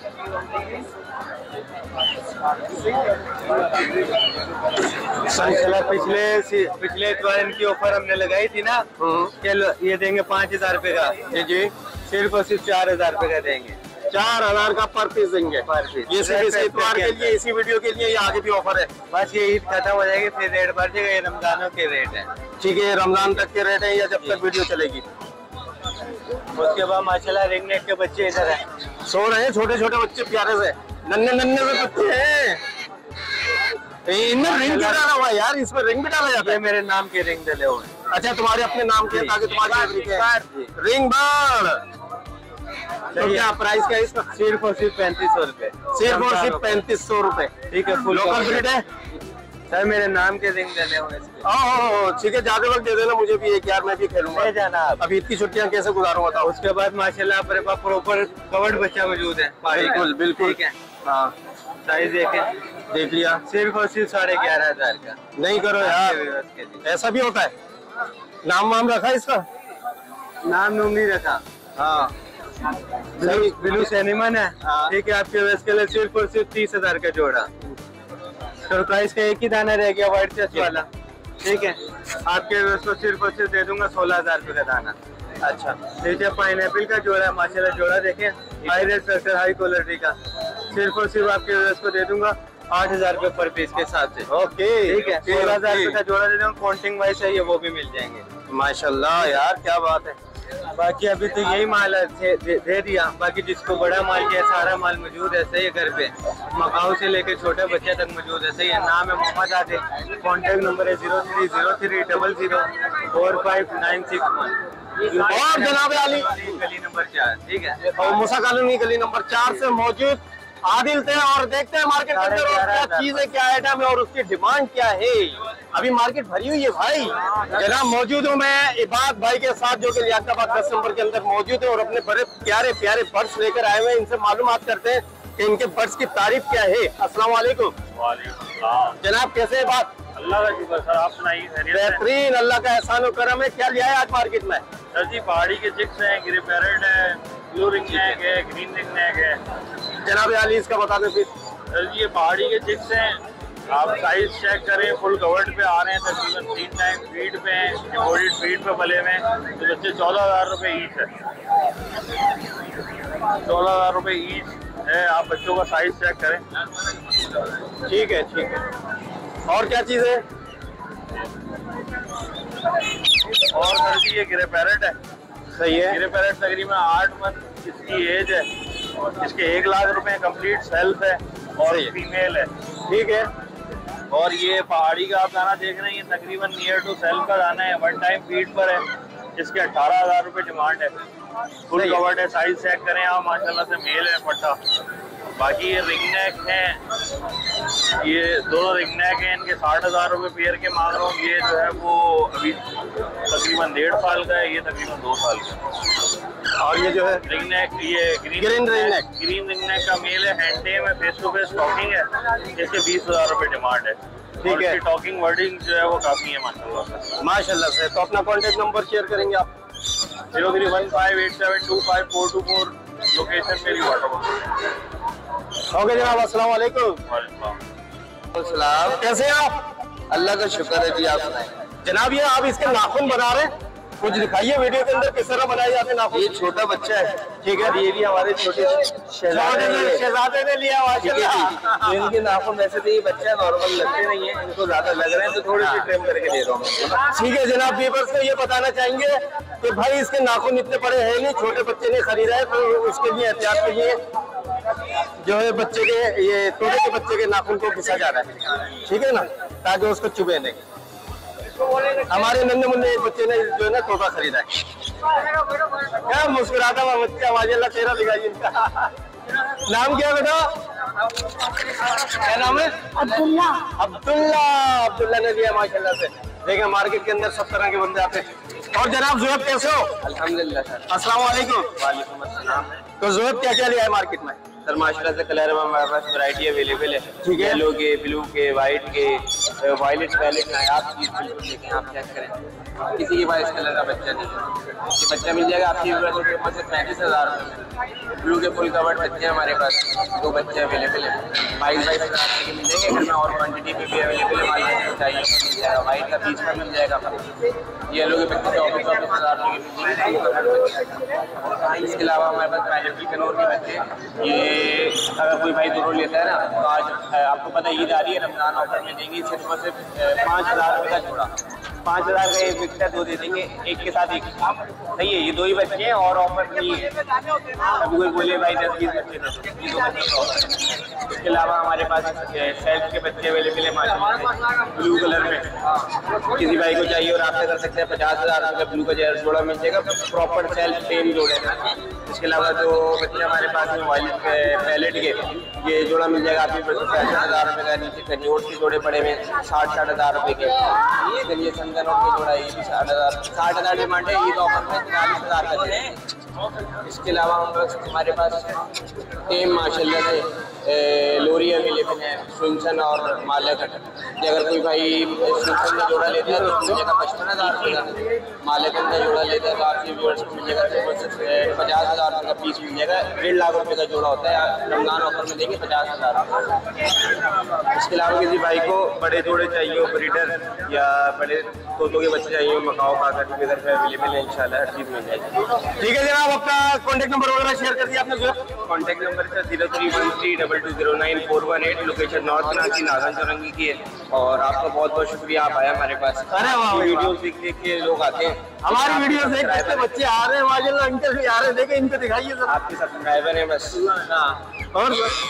माशाल्लाह पिछले इतवार इनकी ऑफर हमने लगाई थी ना, ये देंगे 5,000 रुपए का। जी, सिर्फ और सिर्फ 4,000 रुपए का देंगे। 4,000 का पर पीस देंगे। पर पीस ये सिर्फ इस इतवार के लिए, इसी वीडियो के लिए, ये आगे भी ऑफर है। बस ये ईद खत्म हो जाएगी फिर रेट बढ़ जाएगा। ये रमजानों के रेट है। ठीक है, रमजान तक के रेट है या जब तक वीडियो चलेगी? उसके बाद माशाल्लाह रिंग नेक के बच्चे इधर है, सो रहे हैं छोटे छोटे बच्चे, प्यारे से नन्हे से बच्चे हैं। इनमें रिंग भी डाला हुआ है यार, इसमें रिंग भी डाला जाता है। मेरे नाम के रिंग डले हुए हैं। अच्छा, तुम्हारे अपने नाम के, ताकि तुम्हारी रिंग बर्ड। तो क्या प्राइस क्या है इसका? सिर्फ और सिर्फ 3500 रुपए। सिर्फ और सिर्फ 3500 रुपए। ठीक है, फुल लोकल ब्रीड है सर। मेरे नाम के रिंग डले हुए हैं। ठीक है, ज्यादा वक्त दे देना मुझे भी एक, यार मैं भी खेलूंगा। जाना अभी इतनी छुट्टियां कैसे गुजारूंगा बताओ। उसके बाद माशाल्लाह अपने पास प्रॉपर कवर्ड बच्चा मौजूद है। बिल्कुल बिल्कुल। ठीक है, हाँ साइज देख लिया। सिर्फ और सिर्फ 11,500 का। नहीं करो यार, ऐसा भी होता है? नाम वाम रखा इसका? नाम नहीं रखा। हाँ, ब्लू सैनिमन है। ठीक है, आपके वेस्ट के लिए सिर्फ और सिर्फ 30,000 का जोड़ा। तो प्राइस का एक ही दाना रह गया व्हाइट चेस्ट वाला। ठीक है, आपके वेस्ट को सिर्फ और सिर्फ दे दूंगा 16,000 रुपए का दाना। अच्छा। नीचे पाइनएप्पल का जोड़ा है माशाल्लाह, जोड़ा देखें high red factor, high quality का। सिर्फ और सिर्फ आपके वेस्ट को दे दूंगा 8,000 रुपए पर पीस के हिसाब से। ओके, ठीक है, 16,000 रुपए का जोड़ा दे दूंगा। काउंटिंग वाइज है ये, वो भी मिल जाएंगे। माशाल्लाह यार, क्या बात है। बाकी अभी तो यही माल दे दिया। बाकी जिसको बड़ा माल किया सारा माल मौजूद है। सही है, घर पे मकाऊ से लेके छोटे बच्चे तक मौजूद है। सही है। नाम है मोहम्मद आदिल। कॉन्टेक्ट नंबर है 0303004591। और जनाब अली गली नंबर 4। ठीक है, और मूसा कॉलोनी गली नंबर 4 से मौजूद आदिल थे। और देखते हैं मार्केट के अंदर और क्या चीज है, क्या आइटम है और उसकी डिमांड क्या है। अभी मार्केट भरी हुई है भाई। जनाब मौजूद हूँ मैं इबाद भाई के साथ, जो कि लियाकतबाद 10 नंबर के अंदर मौजूद है और अपने बड़े प्यारे प्यारे बर्ड्स लेकर आए हुए हैं। इनसे मालूमात करते हैं कि इनके बर्ड्स की तारीफ क्या है। अस्सलाम वालेकुम जनाब, कैसे बात? अल्लाह का शुक्र सर, आप सुनाइए। बेहतरीन, अल्लाह का एहसान और करम है। क्या लिया है आज मार्केट में? सर जी पहाड़ी के चिक्स हैं, ग्रे पैरेट है, ब्लू रिंग नेक है, ग्रीन रिंग नेक है। जनाब अली इसका बता दें फिर। सर जी ये पहाड़ी के चिक्स हैं, आप साइज चेक करें, फुल कवर्ड पे आ रहे हैं, तकरीबन 3 टाइम फीड पे हैं, एम्बॉडिड फीड पे पले में, तो बच्चे 14,000 रुपये ईच है। 14,000 रुपये ईच है। आप बच्चों का साइज चेक करें। ठीक है ठीक है। और क्या चीज़ है? और सर जी ये ग्रे पैरेट है। सही है। ग्रे पैरेट तकरीबन 8 मंथ इसकी एज है, इसके 1 लाख रुपए कंप्लीट सेल्फ है और फीमेल है। ठीक है। और ये पहाड़ी का आप दाना देख रहे हैं, ये तकरीबन नियर टू सेल्फ का दाना है, 1 टाइम फीड पर है, इसके 18,000 रुपये डिमांड है। फुल कवर्ड है, साइज चेक करें आप, माशाल्लाह से मेल है पट्टा। बाकी ये रिंग नेक हैं, ये दोनों रिंग नेक हैं, इनके 60,000 रुपये पेयर के मांग रहा हूँ। ये जो है वो अभी तकरीबन 1.5 साल का है, ये तकरीबन 2 साल का। और ये जो है रिंग नेक, ये ग्रीन रिंग नेक का मेल है, हैंड टेम है, फेस टू फेस टॉकिंग है, इसके 20,000 रुपये डिमांड है। ठीक है। टॉकिंग वर्डिंग जो है वो काफी है माशाल्लाह से। तो अपना कॉन्टेक्ट नंबर शेयर करेंगे आप? 031587254424, लोकेशन मेरी वाट्सएप। ओके जनाब, अस्सलाम वालेकुम। कैसे हैं आप? अल्लाह का शुक्र है जी। आप सुनाएं जनाब ये आप इसके नाखून बना रहे हैं, कुछ दिखाइए वीडियो के अंदर किस तरह बनाए जाते हैं नाखून। ये छोटा बच्चा है, ठीक है। ये भी हमारे छोटे शहजादे ने लिया माशाल्लाह। इनके नाखून वैसे तो ये बच्चा नॉर्मल लगते नहीं है, इनको ज्यादा लग रहे हैं तो थोड़ी सी ट्रिम करके दे रहा हूँ। ठीक है जनाब, व्यूअर्स को ये बताना चाहेंगे कि भाई इसके नाखून इतने बड़े हैं नहीं, छोटे बच्चे ने खरीदा है, तो उसके लिए एहतियात के लिए जो है बच्चे के, ये छोटे के बच्चे के नाखून को घिसा जा रहा है, ठीक है ना, ताकि उसको चुभे नहीं। हमारे नन्हे मुन्ने एक बच्चे ने जो है ना तोहफा खरीदा है। क्या मुस्कुराता हुआ बच्चा, माशाल्लाह, चेहरा दिखाइए इनका। नाम क्या बेटा? क्या नाम है? अब्दुल्ला। अब्दुल्ला ने दिया माशाल्लाह से। देखें मार्केट के अंदर सब तरह के बंदे आते हैं। और जनाब ज़ुहैब कैसे हो? अल्हम्दुलिल्लाह सर। अस्सलाम वालेकुम। वालेकुम अस्सलाम। तो ज़ुहैब क्या क्या लिया है मार्केट में? सर माशाल्लाह से कलर में हमारे पास वैरायटी अवेलेबल है, ठीक है। येलो के, ब्लू के, वाइट के, वायलेट पैलेट में आप चीज बिल्कुल देखें, आप चेक करें, किसी के पास इस कलर का बच्चा नहीं है। ये बच्चा मिल जाएगा आपकी से 35,000 रुपये में। ब्लू के फुल कवर्ड बच्चे हमारे पास 2 बच्चे अवेलेबल है, 22,000 के मिल जाएंगे घर में, और क्वान्टिटी में भी अवेलेबल है, वाइट चाहिए मिल जाएगा, वाइट का 20 का मिल जाएगा, येलो के बच्चे 24,000 के मिल जाएंगे। इसके अलावा हमारे पास पाइनएप्पल कनौर के बच्चे, ये अगर कोई भाई दोनों लेता है ना, तो आज आपको पता ईद आ रही है, रमजान ऑफर में देंगे सिर्फ और सिर्फ 5,000 रुपये का जोड़ा, 5,000 का एक बिकता है, 2 दे देंगे, एक के साथ एक। सही है, ये 2 ही बच्चे हैं और ऑफर नहीं है। अभी कोई बोले भाई 10-20 बच्चे ना, ये 2 बच्चे का ऑफर। इसके अलावा हमारे पास सेल्फ के बच्चे अवेलेबल है माशाल्लाह से, ब्लू कलर में, किसी भाई को चाहिए और आपसे कर सकते हैं 50,000 रुपये का ब्लू का जोड़ा मिल जाएगा, प्रॉपर सेल्फ सेम जोड़े। इसके अलावा जो बच्चे हमारे पास में वायलेट पैलेट के, ये जोड़ा मिल जाएगा आपके 65,000 रुपये का, नीचे कन्योट के जोड़े पड़े हुए 60,000 रुपये के। इसके लिए संगन के जोड़ा, ये भी 60,000 डिमांड है, ईद ऑफर में 40,000 का दे। इसके अलावा हमारे पास टेम माशाल्लाह से लोरी अवेलेबल है, सुनसन और मालकन। अगर कोई भाई सुनसन का जोड़ा लेता है तो मिल जाएगा 55,000 रुपये का, मालकन का जोड़ा लेता है तो आपके व्यूअर्स को मिल जाएगा 50,000 रुपये का पीस मिल जाएगा। 1.5 लाख रुपये का जोड़ा होता है, रमजान ऑफर में देंगे 50,000। इसके अलावा किसी भाई को बड़े जोड़े चाहिए हो, ब्रीडर या बड़े तोतों के बच्चे चाहिए हो, मकाओ का घर पे अवेलेबल है, इंशाल्लाह हर चीज़ मिल जाएगी। ठीक है जनाब, अपना कॉन्टेक्ट नंबर वगैरह शेयर कर दिया आपने? कॉन्टेक्ट नंबर है 03132209,418, लोकेशन नॉर्थ कराची नागन चौरंगी की है। और आपका बहुत बहुत शुक्रिया, आप आए हमारे पास। अरे वाह, वीडियोस देख देख के लोग आते हैं, हमारी वीडियो देख के बच्चे आ रहे हैं माशाल्लाह, अंकल भी आ रहे हैं, देखे इनको दिखाइए सर। आपके सब्सक्राइबर हैं बस। और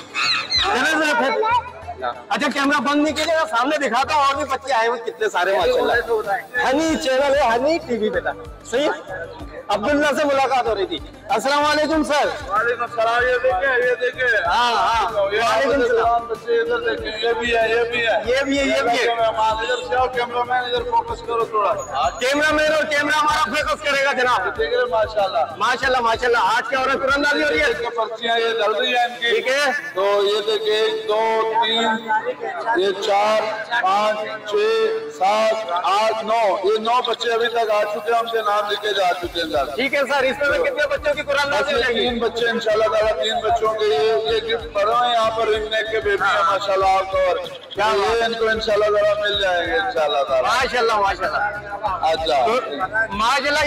अच्छा कैमरा बंद नहीं कीजिएगा, सामने दिखाता हूँ, और भी बच्चे आए हुए कितने सारे माशाल्लाह। हनी चैनल है, हनी टीवी बेटा, सही है। अब्दुल्ला से मुलाकात हो रही थी। अस्सलाम वालेकुम सर। वालेकुम सलाम। ये देखे, ये देखे। हाँ हाँ, वालेकुम सलाम। बच्चे इधर देखे, ये भी है, ये भी है, ये भी है, ये भी है। इधर से आओ, कैमरामैन इधर फोकस करो थोड़ा। कैमरामैन और कैमरा हमारा फोकस करेगा जनाब। देख रहे माशाल्लाह, माशाल्लाह माशाल्लाह। आज क्या हो रहा है, तुरंतबाजी हो रही है, पर्चियाँ ये चल रही है इनकी, ठीक है। तो ये देखे 1 2 3 ये 4 5 6 7 8 9 ये 9 बच्चे अभी तक आ चुके हैं, उनके नाम लिखे जा चुके हैं सर। ठीक है सर, इसमें से कितने बच्चों की कुरान नाज़िल हो जाएगी? 3 बच्चे इंशाल्लाह ताला, 3 बच्चों के ये गिफ्ट भरो हैं यहाँ पर रिंग नेक के बेबी है माशाल्लाह, और ये इनको इंशाल्लाह ताला मिल जाएंगे इंशाल्लाह ताला। माशाल्लाह माशाल्लाह। अच्छा माशाल्लाह,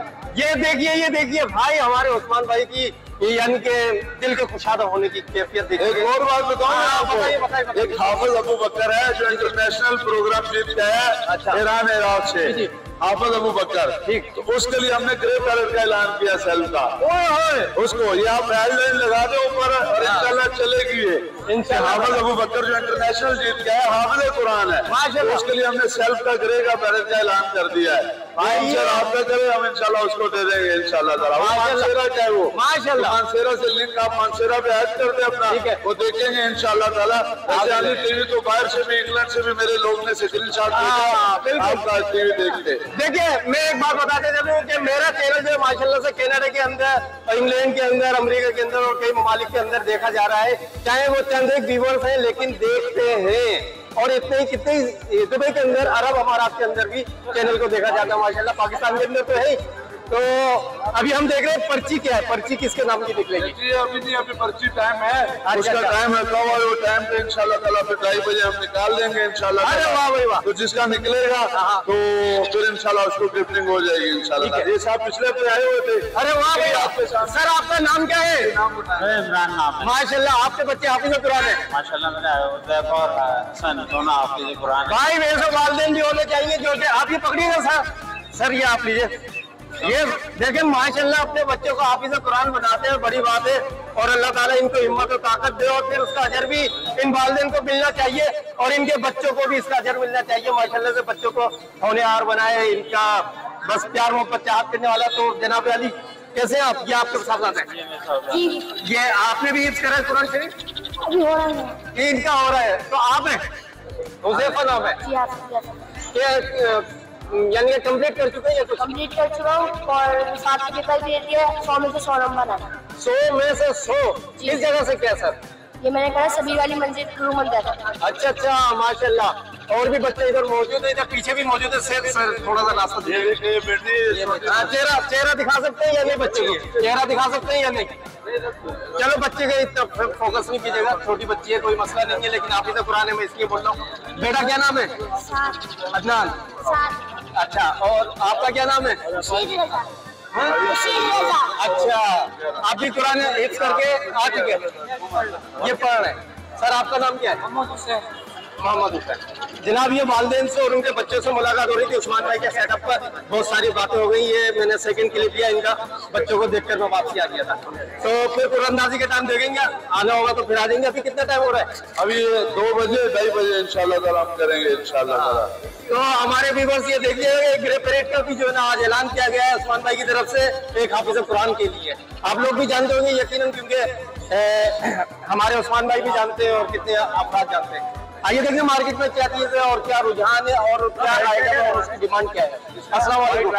ये देखिए भाई, हमारे उस्मान भाई की यानी के दिल के कुशादा होने की कैफियत देखिए। एक और बात बताऊं बताइए। आपको, एक हाफिज अबू बकर है जो इंटरनेशनल प्रोग्राम जीत गया है, अच्छा। ईरान इराक से, हाफिज अबू बकर। ठीक, तो उसके लिए हमने ग्रे पैरेट का ऐलान किया सेल्फ का। उसको ये आप हेडलाइन लगा दो ऊपर और इंशाल्लाह चलेगी ये। हाफिज अबू बकर जो इंटरनेशनल जीत गया है, हाफिज कुरान है, उसके लिए हमने सेल्फ का ग्रे का पैरेट का ऐलान कर दिया है। आपका करे हम इंशाल्लाह उसको दे देंगे इंशाल्लाह ताला। मानसेरा क्या है वो, माशाल्लाह मानसेरा से लिंक आप मानसेरा पे ऐड कर दे अपना, वो देखेंगे इंशाल्लाह ताला। ऐसे टीवी तो बाहर से भी, इंग्लैंड से भी मेरे लोग ने स्क्रीनशॉट आपका टीवी देखते। देखिए, मैं एक बात बताते चलूं कि मेरा चैनल जो माशाल्लाह से कनाडा के अंदर, इंग्लैंड के अंदर, अमेरिका के अंदर और कई ममालिक के अंदर देखा जा रहा है। चाहे वो चंद एक व्यूअर्स हैं लेकिन देखते हैं, और इतने कितने दुबई के अंदर, अरब अमारात के अंदर भी चैनल को देखा जाता है माशाल्लाह। पाकिस्तान के अंदर तो है। तो अभी हम देख रहे हैं पर्ची क्या है, पर्ची किसके नाम की निकलेगी? जी अभी नहीं, अभी पर्ची टाइम है, उसका टाइम है कब, और वो टाइम पे इंशाल्लाह ताला फिर 2:30 बजे हम निकाल देंगे इंशाल्लाह। अरे वाह भाई वाह। तो जिसका निकलेगा तो फिर इंशाल्लाह उसको गिफ्टिंग हो जाएगी इंशाल्लाह। ये साहब पिछले पे आए हुए थे। अरे वाह भाई। सर आपका नाम क्या है? इमरान नाम है। माशाल्लाह, आपके बच्चे हाफिज़ कुरान है? माशाल्लाह मेरा और हसन दोनों हाफिज़ कुरान। भाई वैसे वालिदैन भी होने चाहिए जो कि आप ये पकड़िएगा सर ये आप लीजिए। ये देखें माशाल्लाह, अपने बच्चों को हाफिज़ कुरान बनाते हैं, बड़ी बात है। और अल्लाह ताला इनको हिम्मत और ताकत दे, और फिर उसका अजर भी इन वालिदैन को मिलना चाहिए और इनके बच्चों को भी इसका अजर मिलना चाहिए। माशाल्लाह से बच्चों को होनहार बनाए, इनका बस प्यार मोहब्बत चाहत करने वाला। तो जनाब अली कैसे आप, ये आपके साथ आते हैं? ये आपने भी हिफ्ज़ करा है कुरान शरीफ? अभी हो रहा है। ये इनका हो रहा है, तो आप है हुज़ैफा नाम है? यानी कि कंप्लीट कर चुके हैं या कुछ? कंप्लीट कर चुका हूँ और 7 के पेपर दे दिया। 100 में से 100 नंबर है। 100 में से 100 किस जगह से क्या सर? ये मैंने कहा सभी वाली मंजिल गुरु मंदिर। अच्छा माशाल्लाह। और भी बच्चे इधर मौजूद है, इधर पीछे भी मौजूद है। सर थोड़ा सा रास्ता चेहरा दिखा सकते हैं या नहीं? बच्चे को चेहरा दिखा सकते हैं या नहीं? चलो बच्चे के इतना फोकस नहीं कीजिएगा, छोटी बच्ची है, कोई मसला नहीं है, लेकिन आप इधर पुराने में इसलिए बोल रहा हूँ। बेटा क्या नाम है? अदनान। अच्छा, और आपका क्या नाम है? अच्छा, आप भी कुरान हिफ्ज़ करके आ चुके हैं, ये पढ़ रहे हैं। सर आपका नाम क्या है? मोहम्मद हुसैन। जनाब ये वालिदैन से और उनके बच्चों से मुलाकात हो रही थी उस्मान भाई के सेटअप पर, बहुत सारी बातें हो गई। ये मैंने सेकंड क्लिप लिया इनका, बच्चों को देखकर मैं वापसी आ गया था। तो फिर कुरानदाजी के टाइम देखेंगे, आना होगा तो फिर आ जाएंगे। अभी कितना टाइम हो रहा है? अभी 2 बजे 2:30 बजे इंशाल्लाह ताला हम करेंगे इंशाल्लाह ताला। तो हमारे व्यूअर्स ये देख लीजिएगा, ग्रे परेड का भी जो है ना आज ऐलान किया गया है उस्मान भाई की तरफ से, एक हाफिज़ कुरान के लिए। आप लोग भी जानते होंगे यकीनन, क्योंकि हमारे उस्मान भाई भी जानते हैं और कितने अफराद जानते हैं। आइए देखिए मार्केट में क्या चीज है और क्या रुझान है और क्या आइटम है और उसकी डिमांड क्या है। अस्सलाम वालेकुम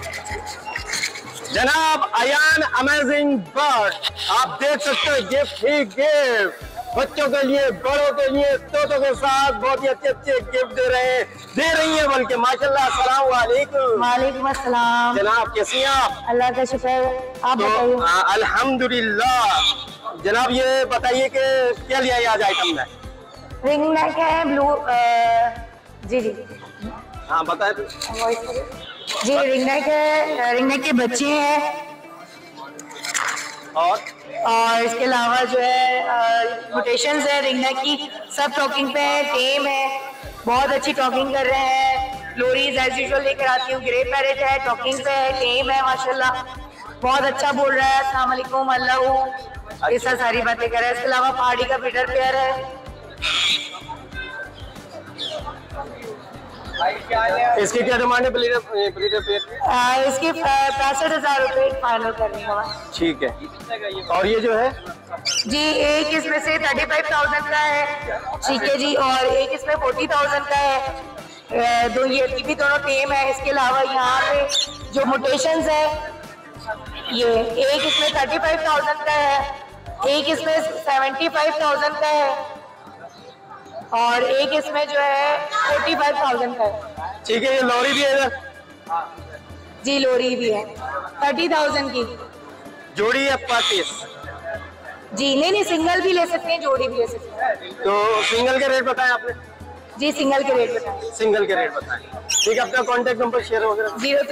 जनाब। अयान अमेजिंग बर्ड, आप देख सकते हो गिफ्ट ही गिफ्ट, बच्चों के लिए, बड़ों के लिए, तोतों के साथ बहुत ही अच्छे गिफ्ट दे रही हैं बल्कि माशाल्लाह। अस्सलाम वालेकुम। वालेकुम अस्सलाम। जनाब कैसी हैं आप? अल्लाह का शुक्र, आप बताइए। अल्हम्दुलिल्लाह। जनाब ये बताइए कि क्या लिया है आज आइटम में? रिंग नेक है ब्लू, जी हाँ बताए जी। रिंग नेक है, रिंग नेक के बच्चे हैं और इसके अलावा जो है म्यूटेशंस है रिंग नेक की, सब टॉकिंग पे है, टेम है, बहुत अच्छी टॉकिंग कर रहे हैं। लोरीज एज यूजुअल लेकर आती हूँ, ग्रे पैरेट है, टॉकिंग पे है, टेम है, माशाल्लाह बहुत अच्छा बोल रहा है। अस्सलाम वालेकुम, अल्लाह, ये सब सारी बातें कर रहा है। इसके अलावा पहाड़ी का ब्रीडर पेयर है। इसकी क्या डिमांड है? ब्रीडर पेयर इसकी 65,000 रुपए फाइनल करने का। ठीक है। और ये जो है जी, एक इसमें से 35,000 का है, ठीक है जी, और एक इसमें 40,000 का है। दो ये भी दोनों टेम है। इसके अलावा यहाँ पे जो म्यूटेशंस है, ये एक इसमें 35,000 का है, एक इसमें 75,000 का है, और एक इसमें जो है 45,000 का है। ठीक है, ये लोरी भी है इधर? जी लोरी भी है 30,000 की जोड़ी या पर पीस? जी नहीं सिंगल भी ले सकते हैं, जोड़ी भी ले सकते हैं। तो सिंगल के रेट बताएं आपने? जी सिंगल के रेट बताएं। सिंगल के रेट बताएं। ठीक है, अपना कॉन्टेक्ट नंबर शेयर हो गया।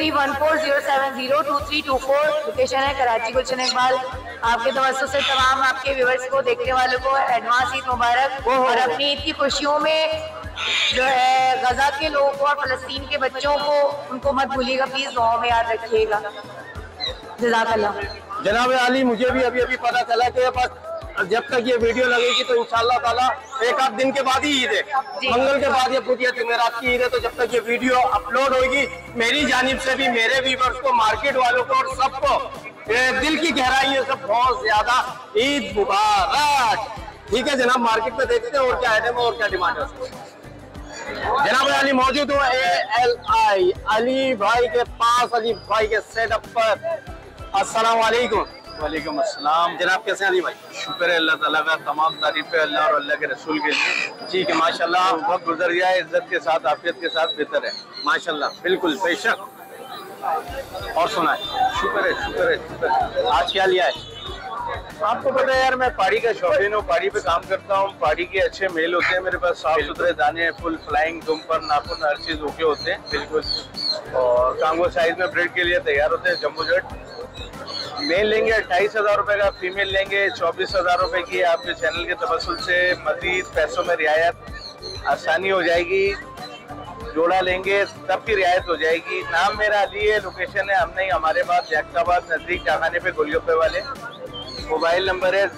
0314070224। लोकेशन है कराची गुलशन इकबाल। आपके तवज्जो से तमाम आपके व्यूअर्स को, देखने वालों को एडवांस ईद मुबारक। और अपनी ईद की खुशियों में जो है गजा के लोगों को और फलस्तीन के बच्चों को, उनको मत भूलिएगा प्लीज, दुआओं में याद रखिएगा। जज़ाकल्लाह। जनाब आली, मुझे भी अभी पता चला कि बस जब तक ये वीडियो लगेगी तो इंशाअल्लाह ताला एक आध दिन के बाद ही ईद है, मंगल के बाद ये पूरी जुमेरात की ईद है। तो जब तक ये वीडियो अपलोड होगी, मेरी जानिब से भी, मेरे व्यूअर्स को, मार्केट वालों को और सबको दिल की गहराइयों से बहुत ज्यादा ईद मुबारक। ठीक है जनाब, मार्केट में देखते हैं और क्या आइटम है और क्या डिमांड है। जनाब अली मौजूद हूँ ALI अली भाई के पास, अली भाई के सेटअप पर। अस्सलाम वालेकुम। वालेकुम अस्सलाम। जनाब कैसे हैं अली भाई? शुक्र है अल्लाह ताला का, तमाम तारीफें अल्लाह और अल्लाह के रसूल के लिए। ठीक है माशाल्लाह, वक्त गुजर गया है, इज्जत के साथ, आफियत के साथ बेहतर है माशाल्लाह, बिल्कुल बेशक। और सुना है? शुक्र है, शुक्र है, शुक्र है। आज क्या लिया है? आपको पता है यार, मैं पहाड़ी का शौकीन हूँ, पहाड़ी पे काम करता हूँ। पहाड़ी के अच्छे मेल होते हैं मेरे पास, साफ सुथरे दाने, फुल फ्लाइंग, दुम्पर, नाखून, हर चीज ओके होते हैं बिल्कुल। और कांगो साइज में ब्रीड के लिए तैयार होते हैं। जम्बो जेट मेल लेंगे 28,000 रुपए का, फीमेल लेंगे 24,000 रुपए की। आपके चैनल के तवस्सुल से मजीद पैसों में रियायत आसानी हो जाएगी। जोड़ा लेंगे तब की रियायत हो जाएगी। नाम मेरा अली है, लोकेशन है हमने हमारे पास जैक्टाबाद नजदीक चाखाने पे गोलगप्पे वाले। मोबाइल नंबर है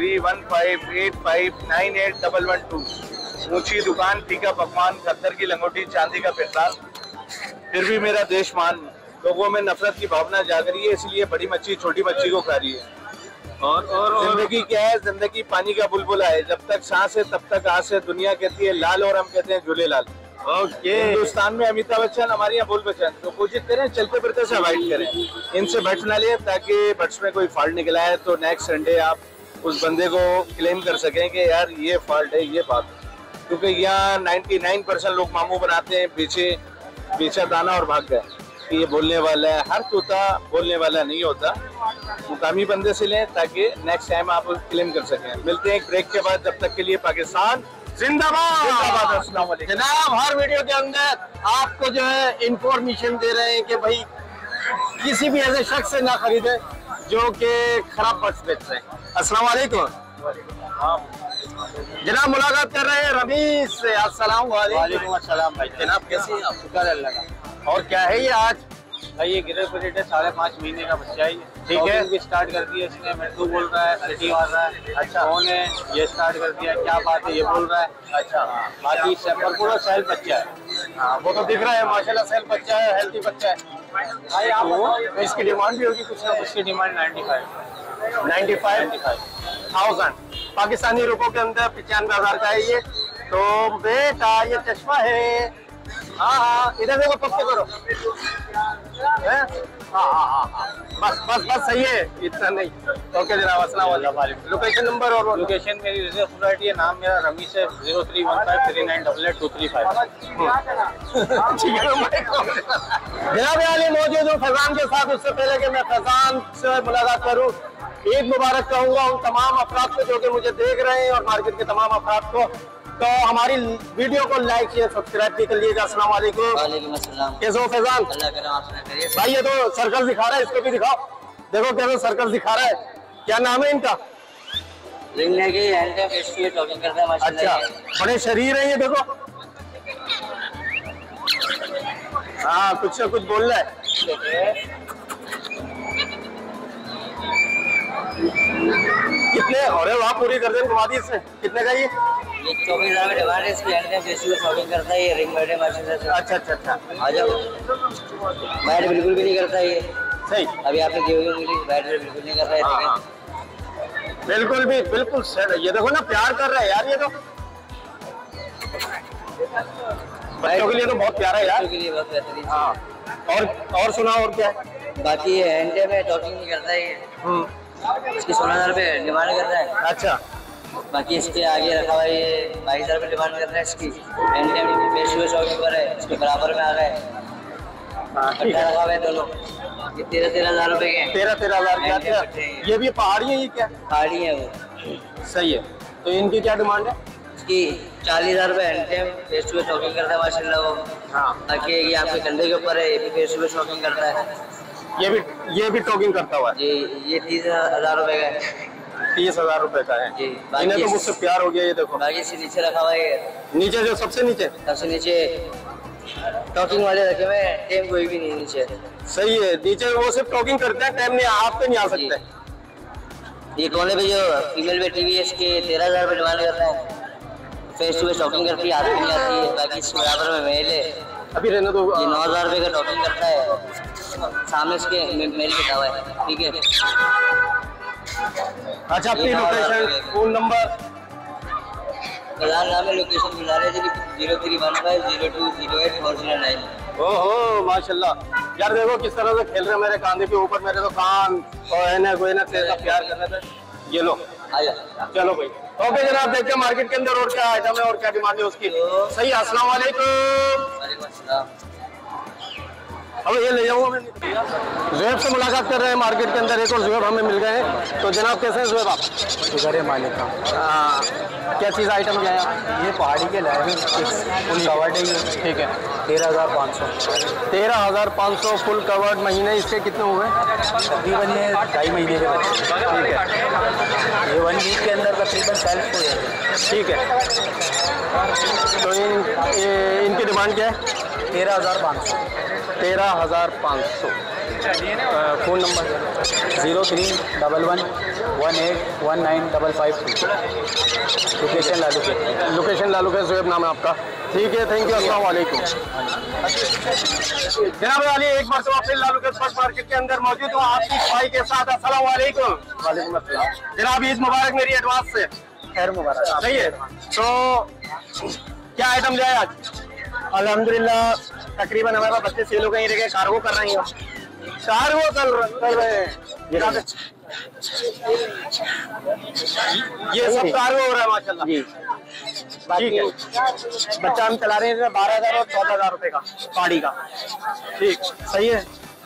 031585981112। ऊंची दुकान, फीका पकवान, खद्दर की लंगोटी, चांदी का पेटाल। फिर भी मेरा देश मान, लोगों में नफरत की भावना जाग रही है, इसलिए बड़ी मच्छी छोटी मच्छी को खा रही है। और जिंदगी क्या है? जिंदगी पानी का बुलबुला है, जब तक सांस है तब तक आस है। दुनिया कहती है लाल और हम कहते हैं झूलेलाल। ओके, हिंदुस्तान में अमिताभ बच्चन, हमारे यहाँ बोल बच्चन। तो कोशिश करें चलते फिरते से अवॉइड करें, इनसे बट्स ना लें, ताकि बट्स में कोई फॉल्ट निकला है तो नेक्स्ट संडे आप उस बंदे को क्लेम कर सकें कि यार ये फॉल्ट है, ये बात। क्योंकि यहाँ 99% लोग मामू बनाते हैं, पीछे बेचा दाना और भाग गए कि ये बोलने वाला है। हर तोता बोलने वाला नहीं होता, मुकामी बंदे से लें ताकि नेक्स्ट टाइम आप क्लेम कर सकें। मिलते हैं एक ब्रेक के बाद, जब तक के लिए पाकिस्तान जिंदाबाद। जिंदाबाद। अस्सलाम वालेकुम। जनाब हर वीडियो के अंदर आपको जो है इंफॉर्मेशन दे रहे हैं कि भाई किसी भी ऐसे शख्स से ना खरीदे जो कि खराब बट्स बेच रहे हैं। अस्सलाम वालेकुम। जनाब मुलाकात कर रहे हैं रमीज से। अस्सलाम वालेकुम। अस्सलाम भाई। जनाब कैसे हैं आप? शुक्र है अल्लाह का। और क्या है ये आज? भाई ये गिरे पीरियड है, 5.5 महीने का बच्चा है। ठीक है, भी स्टार्ट कर दिया इसने, मिट्टू बोल रहा है, अल्टी मार रहा है। अच्छा, कौन है ये स्टार्ट कर दिया, क्या बात है ये बोल रहा है। अच्छा, बाकी सैंपल पूरा सेल बच्चा है। हाँ वो तो दिख रहा है माशाल्लाह, सेल बच्चा है, हेल्थी बच्चा है। भाई आप तो इसकी डिमांड भी होगी कुछ ना कुछ? इसकी डिमांड 95,000 पाकिस्तानी रुपयों के अंदर 95,000 का है ये। तो बेटा ये चश्मा है। हाँ हाँ, इधर देखो, पप्पो करो। हाँ, बस सही है, इतना नहीं। ओके जनाब, अस्सलाम वालेकुम। लोकेशन नंबर और लोकेशन मेरी रिजर्व सोसाइटी है, नाम मेरा रमीश है, 0315398235। जनाब आली मौजूद हूँ फैजान के साथ। उससे पहले कि मैं फैजान से मुलाकात करूँ, ईद मुबारक कहूँगा उन तमाम अफराद को जो कि मुझे देख रहे हैं और मार्केट के तमाम अफराद को। तो हमारी वीडियो को लाइक शेयर सब्सक्राइब भी कर लीजिएगा। अस्सलाम वालेकुम। वालेकुम अस्सलाम। कैसे हो फैजान? अल्लाह का नाम सुना करिए। भाई ये तो सर्कल दिखा रहा है, इसको भी दिखाओ। देखो कैसे सर्कल दिखा रहा है। क्या नाम है इनका? रिंगने की हैंड फेस्टिवल टॉकिंग करता है माशाल्लाह। अच्छा, बड़े शरीर है ये, देखो। हाँ, कुछ ना कुछ बोल रहा है। कितने? अरे वाह, पूरी गर्दन घुमा दी इसने। कितने का ये? 24,000 में डिमांड है इसकी। हैंड फेस्टिवल शॉपिंग करता है ये, रिंग बैठे माशाल्लाह। अच्छा, आ जाओ। बैट बिल्कुल भी नहीं करता ये। सही, अभी आपने की हुई मुझे बैट बिल्कुल नहीं कर रहा है। हाँ, बिल्कुल भी, बिल्कुल सर। ये देखो ना, प्यार कर रहा है यार ये तो। बच्चों के लिए तो बहुत प्यारा है यार। बच्चों के लिए बहुत बेहतरीन। हाँ, और सुना और क्या? बाकी हैंड में टॉकिंग नहीं करता है ये। इसकी 16,000 रुपये डिमांड कर रहा है। अच्छा, बाकी इसके आगे रखा हुआ ये 22,000 रुपये डिमांड कर रहा है इसकी। पेशवे शॉपिंग पर है, इसके बराबर में आ गए। कट्टा रखा हुआ है दोनों, ये 13,000 रुपये के। 13,000 ये भी पहाड़ी है, ये क्या पहाड़ी है वो? सही है। तो इनकी क्या डिमांड है? इसकी 40,000 रुपये हैंड पेशवे शॉपिंग करता है माशाल्लाह वो। हाँ, बाकी ये आपके कंधे के ऊपर है, ये भी पेशवे शॉपिंग करता है। ये भी टॉकिंग करता हुआ है। जी, ये 30,000 रुपये का है। 30,000 रुपये का है जी। इन्हें तो मुझसे प्यार हो गया। ये देखो बाकी से नीचे रखा हुआ है, नीचे जो सबसे नीचे टॉकिंग वाले रखे हुए हैं, टेम कोई भी नहीं नीचे। सही है, नीचे वो सिर्फ टॉकिंग करते हैं, टाइम नहीं आप पे नहीं आ सकते। ये कोने पे जो फीमेल बैठी हुई है इसके 13,000 रुपये डिमांड करता है। फेस टू फेस टॉकिंग करती है, आती नहीं आती है। बाकी इसके बराबर में मेल है, अभी रहने दो। ये 9,000 रुपये का टॉकिंग करता है। सामने इसके मेल बैठा हुआ है, ठीक है। अच्छा, अपनी लोकेशन, फोन नंबर? बाजार नाम है, लोकेशन मिला रहे थे 03150208 ओहो माशाल्लाह यार, देखो किस तरह से खेल रहे हैं मेरे कांधे के ऊपर। मेरे तो कान और है ना कोई ना तेरा प्यार करने थे। ये लो, चलो भाई। ओके जनाब, देखते हैं मार्केट के अंदर और क्या आइटम है और क्या डिमांड है उसकी। सही, अस्सलाम वालेकुम। अब ये ले जाऊंगा मैं। ज़ुहैब से मुलाकात कर रहे हैं मार्केट के अंदर। एक और ज़ुहैब हमें मिल गए हैं। तो जनाब कैसे हैं ज़ुहैब आप? शुक्र है मालिक का। क्या चीज़ आइटम क्या है? ये पहाड़ी के लाए हैं, फुल कवर्ड है ये। ठीक है, 13,500। 13,500 फुल कवर्ड। महीने इसके कितने हुए? तकरीबन ये 2.5 महीने के बच्चे। ठीक है, ये 1 वीक के अंदर तकरीबन सेल्फ हो जाएगा। ठीक है। तो इनकी डिमांड क्या है? 13,500। 13,500। Phone number 031118195552। लोकेशन लालू के। लोकेशन लालू के ज़ुहैब नाम है आपका। ठीक है, थैंक यू, अस्सलाम वालेकुम। जनाब वाली एक मरतबा फिर लालू के फर्स्ट मार्केट के अंदर मौजूद हूँ आपकी भाई के साथ। अस्सलाम वालेकुम। वालेकुम अस्सलाम। जनाब ईद मुबारक मेरी एडवांस से। खैर मुबारक। सही है। तो क्या आइटम जाए आज? अल्हम्दुलिल्लाह तकरीबन हमारे पास बच्चे सेल हो गए, रह कार्गो कर रही हैं। कार्गो कर रहे हैं, ये सब कार्गो हो रहा है माशाल्लाह जी। ठीक है, बच्चा हम चला रहे हैं 12,000 और 14,000 रुपए का गाड़ी का। ठीक, सही है।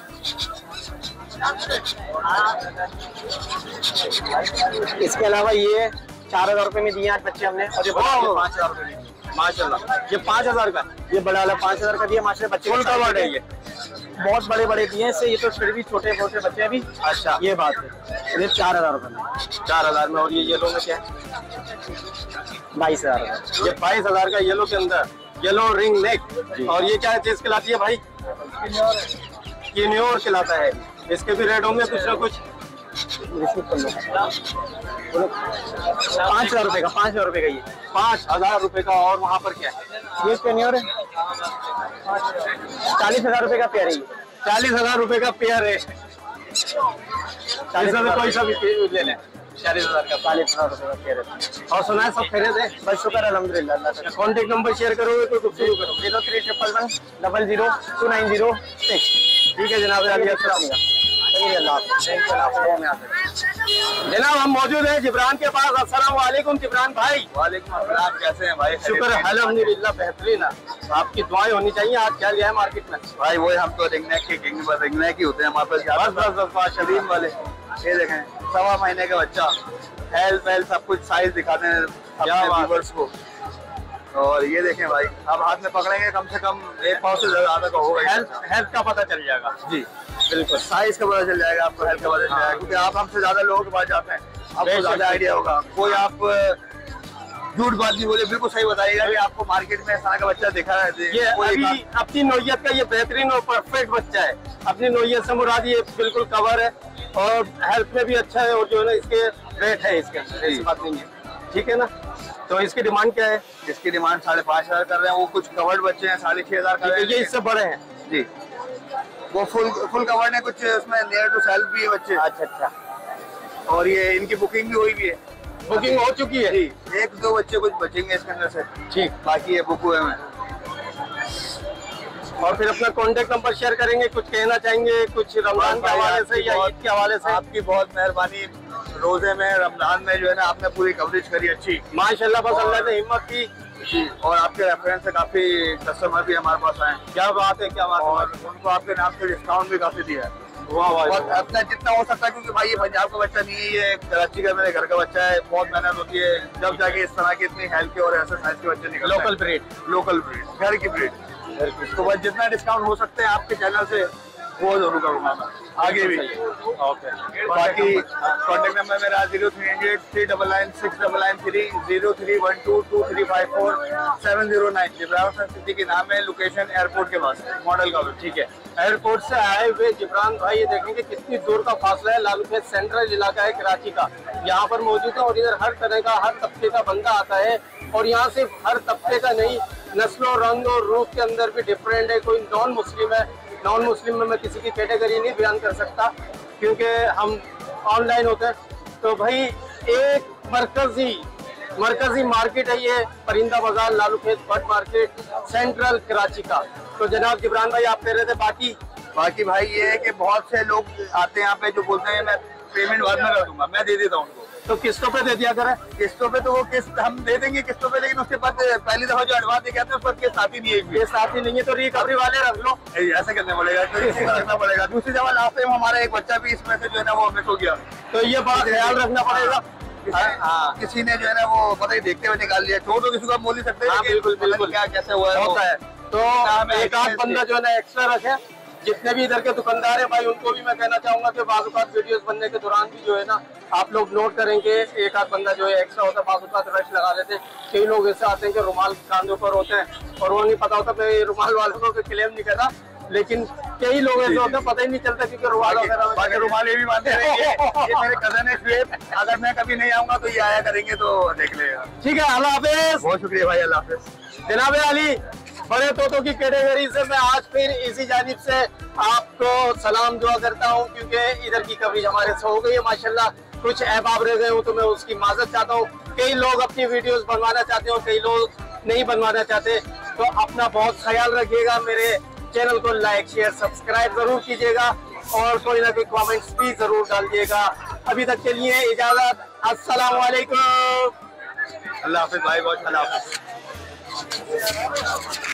इसके अलावा ये 4,000 रुपए में दिए आज बच्चे हमने, और ये 5,000 रुपए में माशाल्लाह। ये 5,000 का, ये बड़ा वाला 5,000 का दिया माशाल्लाह। बच्चे फुल कवर्ड है, ये बहुत बड़े बड़े दिए इससे। ये तो फिर भी छोटे छोटे बच्चे अभी। अच्छा, ये बात है। ये 4,000 रुपए में, 4,000 में। और ये येलो में क्या है? 22,000। ये 22,000 का येलो के अंदर, येलो रिंग नेक। और ये क्या चीज खिलाती है भाई? किन्योर खिलाता है। इसके भी रेट होंगे कुछ ना कुछ। 5,000 रुपए का, 5,000 रुपए का ये 5,000 रुपए का। और वहाँ पर क्या है? ये पेनियर है, 40,000 रुपए का पेयर है। 40,000 रुपए का पेयर है। 40,000 में कोई सा भी ले लें। 40,000 का, 40,000 रुपए का पेयर है। और सुना है सब खैरियत है? बस शुक्र अल्हम्दुलिल्लाह। कॉन्टेक्ट नंबर शेयर करोगे तो शुरू करो। 0311002906। ठीक है जनाब, जनाब हम मौजूद हैं जिब्रान के पास। अस्सलाम वालेकुम जिब्रान भाई। वालेकुम अस्सलाम, कैसे हैं भाई? शुक्र है अल्हम्दुलिल्लाह, बेहतरीन है। आपकी दुआएं होनी चाहिए। आज क्या लिया है मार्केट में? भाई वही हम तो रिंगनेक के किंग, बस रिंगनेक ही होते हैं हमारे पास। बस शरीम वाले। ये देखें, 1.25 महीने का बच्चा, हेल्थ वेल्थ सब कुछ साइज दिखाते हैं अपने व्यूअर्स को। और ये देखें भाई, अब हाथ में पकड़ेंगे कम से कम 1 पाव से ज्यादा का होगा। हेल्थ का पता चल जाएगा जी, बिल्कुल। साइज का पता चल जाएगा आपको, हेल्थ का पता चल जाएगा, क्योंकि आप हमसे ज्यादा लोगों के पास जाते हैं, आपको ज्यादा आइडिया होगा। कोई आप झूठ बात नहीं बोले, बिल्कुल सही बताइएगा कि आपको मार्केट में इस तरह का बच्चा दिखा है। ये अभी अपनी नौयत का ये बेहतरीन और परफेक्ट बच्चा है। अपनी नौयत से मुराद ये बिल्कुल कवर है और हेल्थ में भी अच्छा है। और जो है ना इसके रेट है, इसके ऐसी बात नहीं है। ठीक है ना? तो इसकी डिमांड क्या है? इसकी डिमांड 5,500 कर रहे हैं। वो कुछ कवर्ड बच्चे हैं 6,500 का। ये इससे बड़े हैं जी। वो फुल कवर्ड है, कुछ उसमें नियर टू सेल्फ भी है बच्चे। अच्छा। और ये इनकी बुकिंग भी हुई भी है। बुकिंग हो चुकी है जी। 1-2 बच्चे कुछ बचेंगे इसके अंदर से। ठीक, बाकी ये बुक हुए हैं। और फिर अपना कॉन्टेक्ट नंबर शेयर करेंगे। कुछ कहना चाहेंगे कुछ रमजान के हवाले से या ईद के हवाले से? आपकी बहुत मेहरबानी। रोजे में, रमजान में जो है ना आपने पूरी कवरेज करी अच्छी माशाल्लाह, बस अल्लाह ने हिम्मत की जी। और आपके रेफरेंस से काफी कस्टमर भी हमारे पास आए। क्या बात है, क्या बात है। और उनको आपके नाम से डिस्काउंट भी काफी दिया है। वाह वाह। और अपना जितना हो सकता है, क्योंकि भाई ये पंजाब का बच्चा नहीं है, ये कराची का मेरे घर का बच्चा है, बहुत मेहनत होती है जब जाके इस तरह की इतनी हेल्थ के और ऐसे साइज के बच्चे निकलते हैं। लोकल ब्रीड, लोकल ब्रीड, घर की ब्रीड। तो बस जितना डिस्काउंट हो सकते हैं आपके चैनल से वो जरूर करूँगा मैं आगे भी। ओके। बाकी कॉन्टेक्ट नंबर मेरा 0300 399 6993 0312 2354 709। जिब्रान सिटी के नाम है, लोकेशन एयरपोर्ट के पास, मॉडल कॉलेज। ठीक है, एयरपोर्ट से आए हुए जिब्रान भाई, ये देखेंगे कितनी दूर का फासला है। लालू खेत सेंट्रल इलाका है कराची का, यहाँ पर मौजूद है। और इधर हर तरह का, हर तबके का बंदा आता है। और यहाँ सिर्फ हर तबके का नहीं, नस्लों, रंग और रूप के अंदर भी डिफरेंट है। कोई नॉन मुस्लिम है, नॉन मुस्लिम में मैं किसी की कैटेगरी नहीं बयान कर सकता क्योंकि हम ऑनलाइन होते हैं। तो भाई एक मरकजी मार्केट है ये, परिंदा बाजार, लालू खेत बट मार्केट, सेंट्रल कराची का। तो जनाब जिब्रान भाई, आप कह रहे थे बाकी भाई ये है कि बहुत से लोग आते हैं यहाँ पे जो बोलते हैं मैं पेमेंट बाद में कर दूंगा, मैं दे देता हूँ उनको। तो किस्तों पे दे दिया करें। किस्तों पे तो वो किस्त हम दे देंगे किस्तों पे, लेकिन उसके बाद पहली दफा जो एडवांस देके आते हैं उस पर किस्त आती नहीं है। ये साथ ही नहीं है तो रिकवरी वाले रख लो। ऐसे करना पड़ेगा, तो इसी का रखना पड़ेगा। दूसरी दफा लास्ट टाइम हमारा एक बच्चा भी इसमें से जो है ना वो मिस हो गया, तो ये बात ख्याल रखना पड़ेगा। हाँ, किसी ने जो है ना वो पता ही देखते हुए निकाल लिया। छोड़ तो किसी को बोल नहीं सकते। हाँ, बिल्कुल बिल्कुल, क्या कैसे हुआ है होता है। तो एक आध बंदा जो है ना एक्स्ट्रा रखे। जितने भी इधर के दुकानदार हैं भाई, उनको भी मैं कहना चाहूंगा कि बाज़-औक़ात वीडियोस बनने के दौरान भी जो है ना आप लोग नोट करेंगे, एक आध बंदा जो है एक्स्ट्रा होता है। बाज़-औक़ात रश लगा देते हैं। कई लोग ऐसे आते हैं कि रुमाल कांधों पर होते हैं और वो नहीं पता होता। मैं रुमाल वालों को क्लेम नहीं करता, लेकिन कई लोग ऐसे होते हैं पता ही नहीं चलता क्योंकि रुमाल वगैरह। रुमाल ये भी बांधते रहेंगे। ये मेरे कजन है शुएब, अगर मैं कभी नहीं आऊंगा तो ये आया करेंगे, तो देख लेगा। ठीक है, अल्लाह हाफिज़। बहुत शुक्रिया भाई, अल्लाह हाफिज़। जनाब अली, बड़े तोतों की कैटेगरी से मैं आज फिर इसी जानिब से आपको सलाम दुआ करता हूँ, क्योंकि इधर की कवरेज हमारे से हो गई है माशाल्लाह। कुछ अहबाब रह गए हो तो मैं उसकी माजरत चाहता हूँ। कई लोग अपनी वीडियोस बनवाना चाहते हो, कई लोग नहीं बनवाना चाहते। तो अपना बहुत ख्याल रखिएगा। मेरे चैनल को लाइक, शेयर, सब्सक्राइब जरूर कीजिएगा और कोई ना कोई कमेंट्स भी जरूर डालिएगा। अभी तक के लिए इजाजत, अस्सलाम वालेकुम। अल्लाह हाफिज़ भाई, बहुत अल्लाह हाफिज़।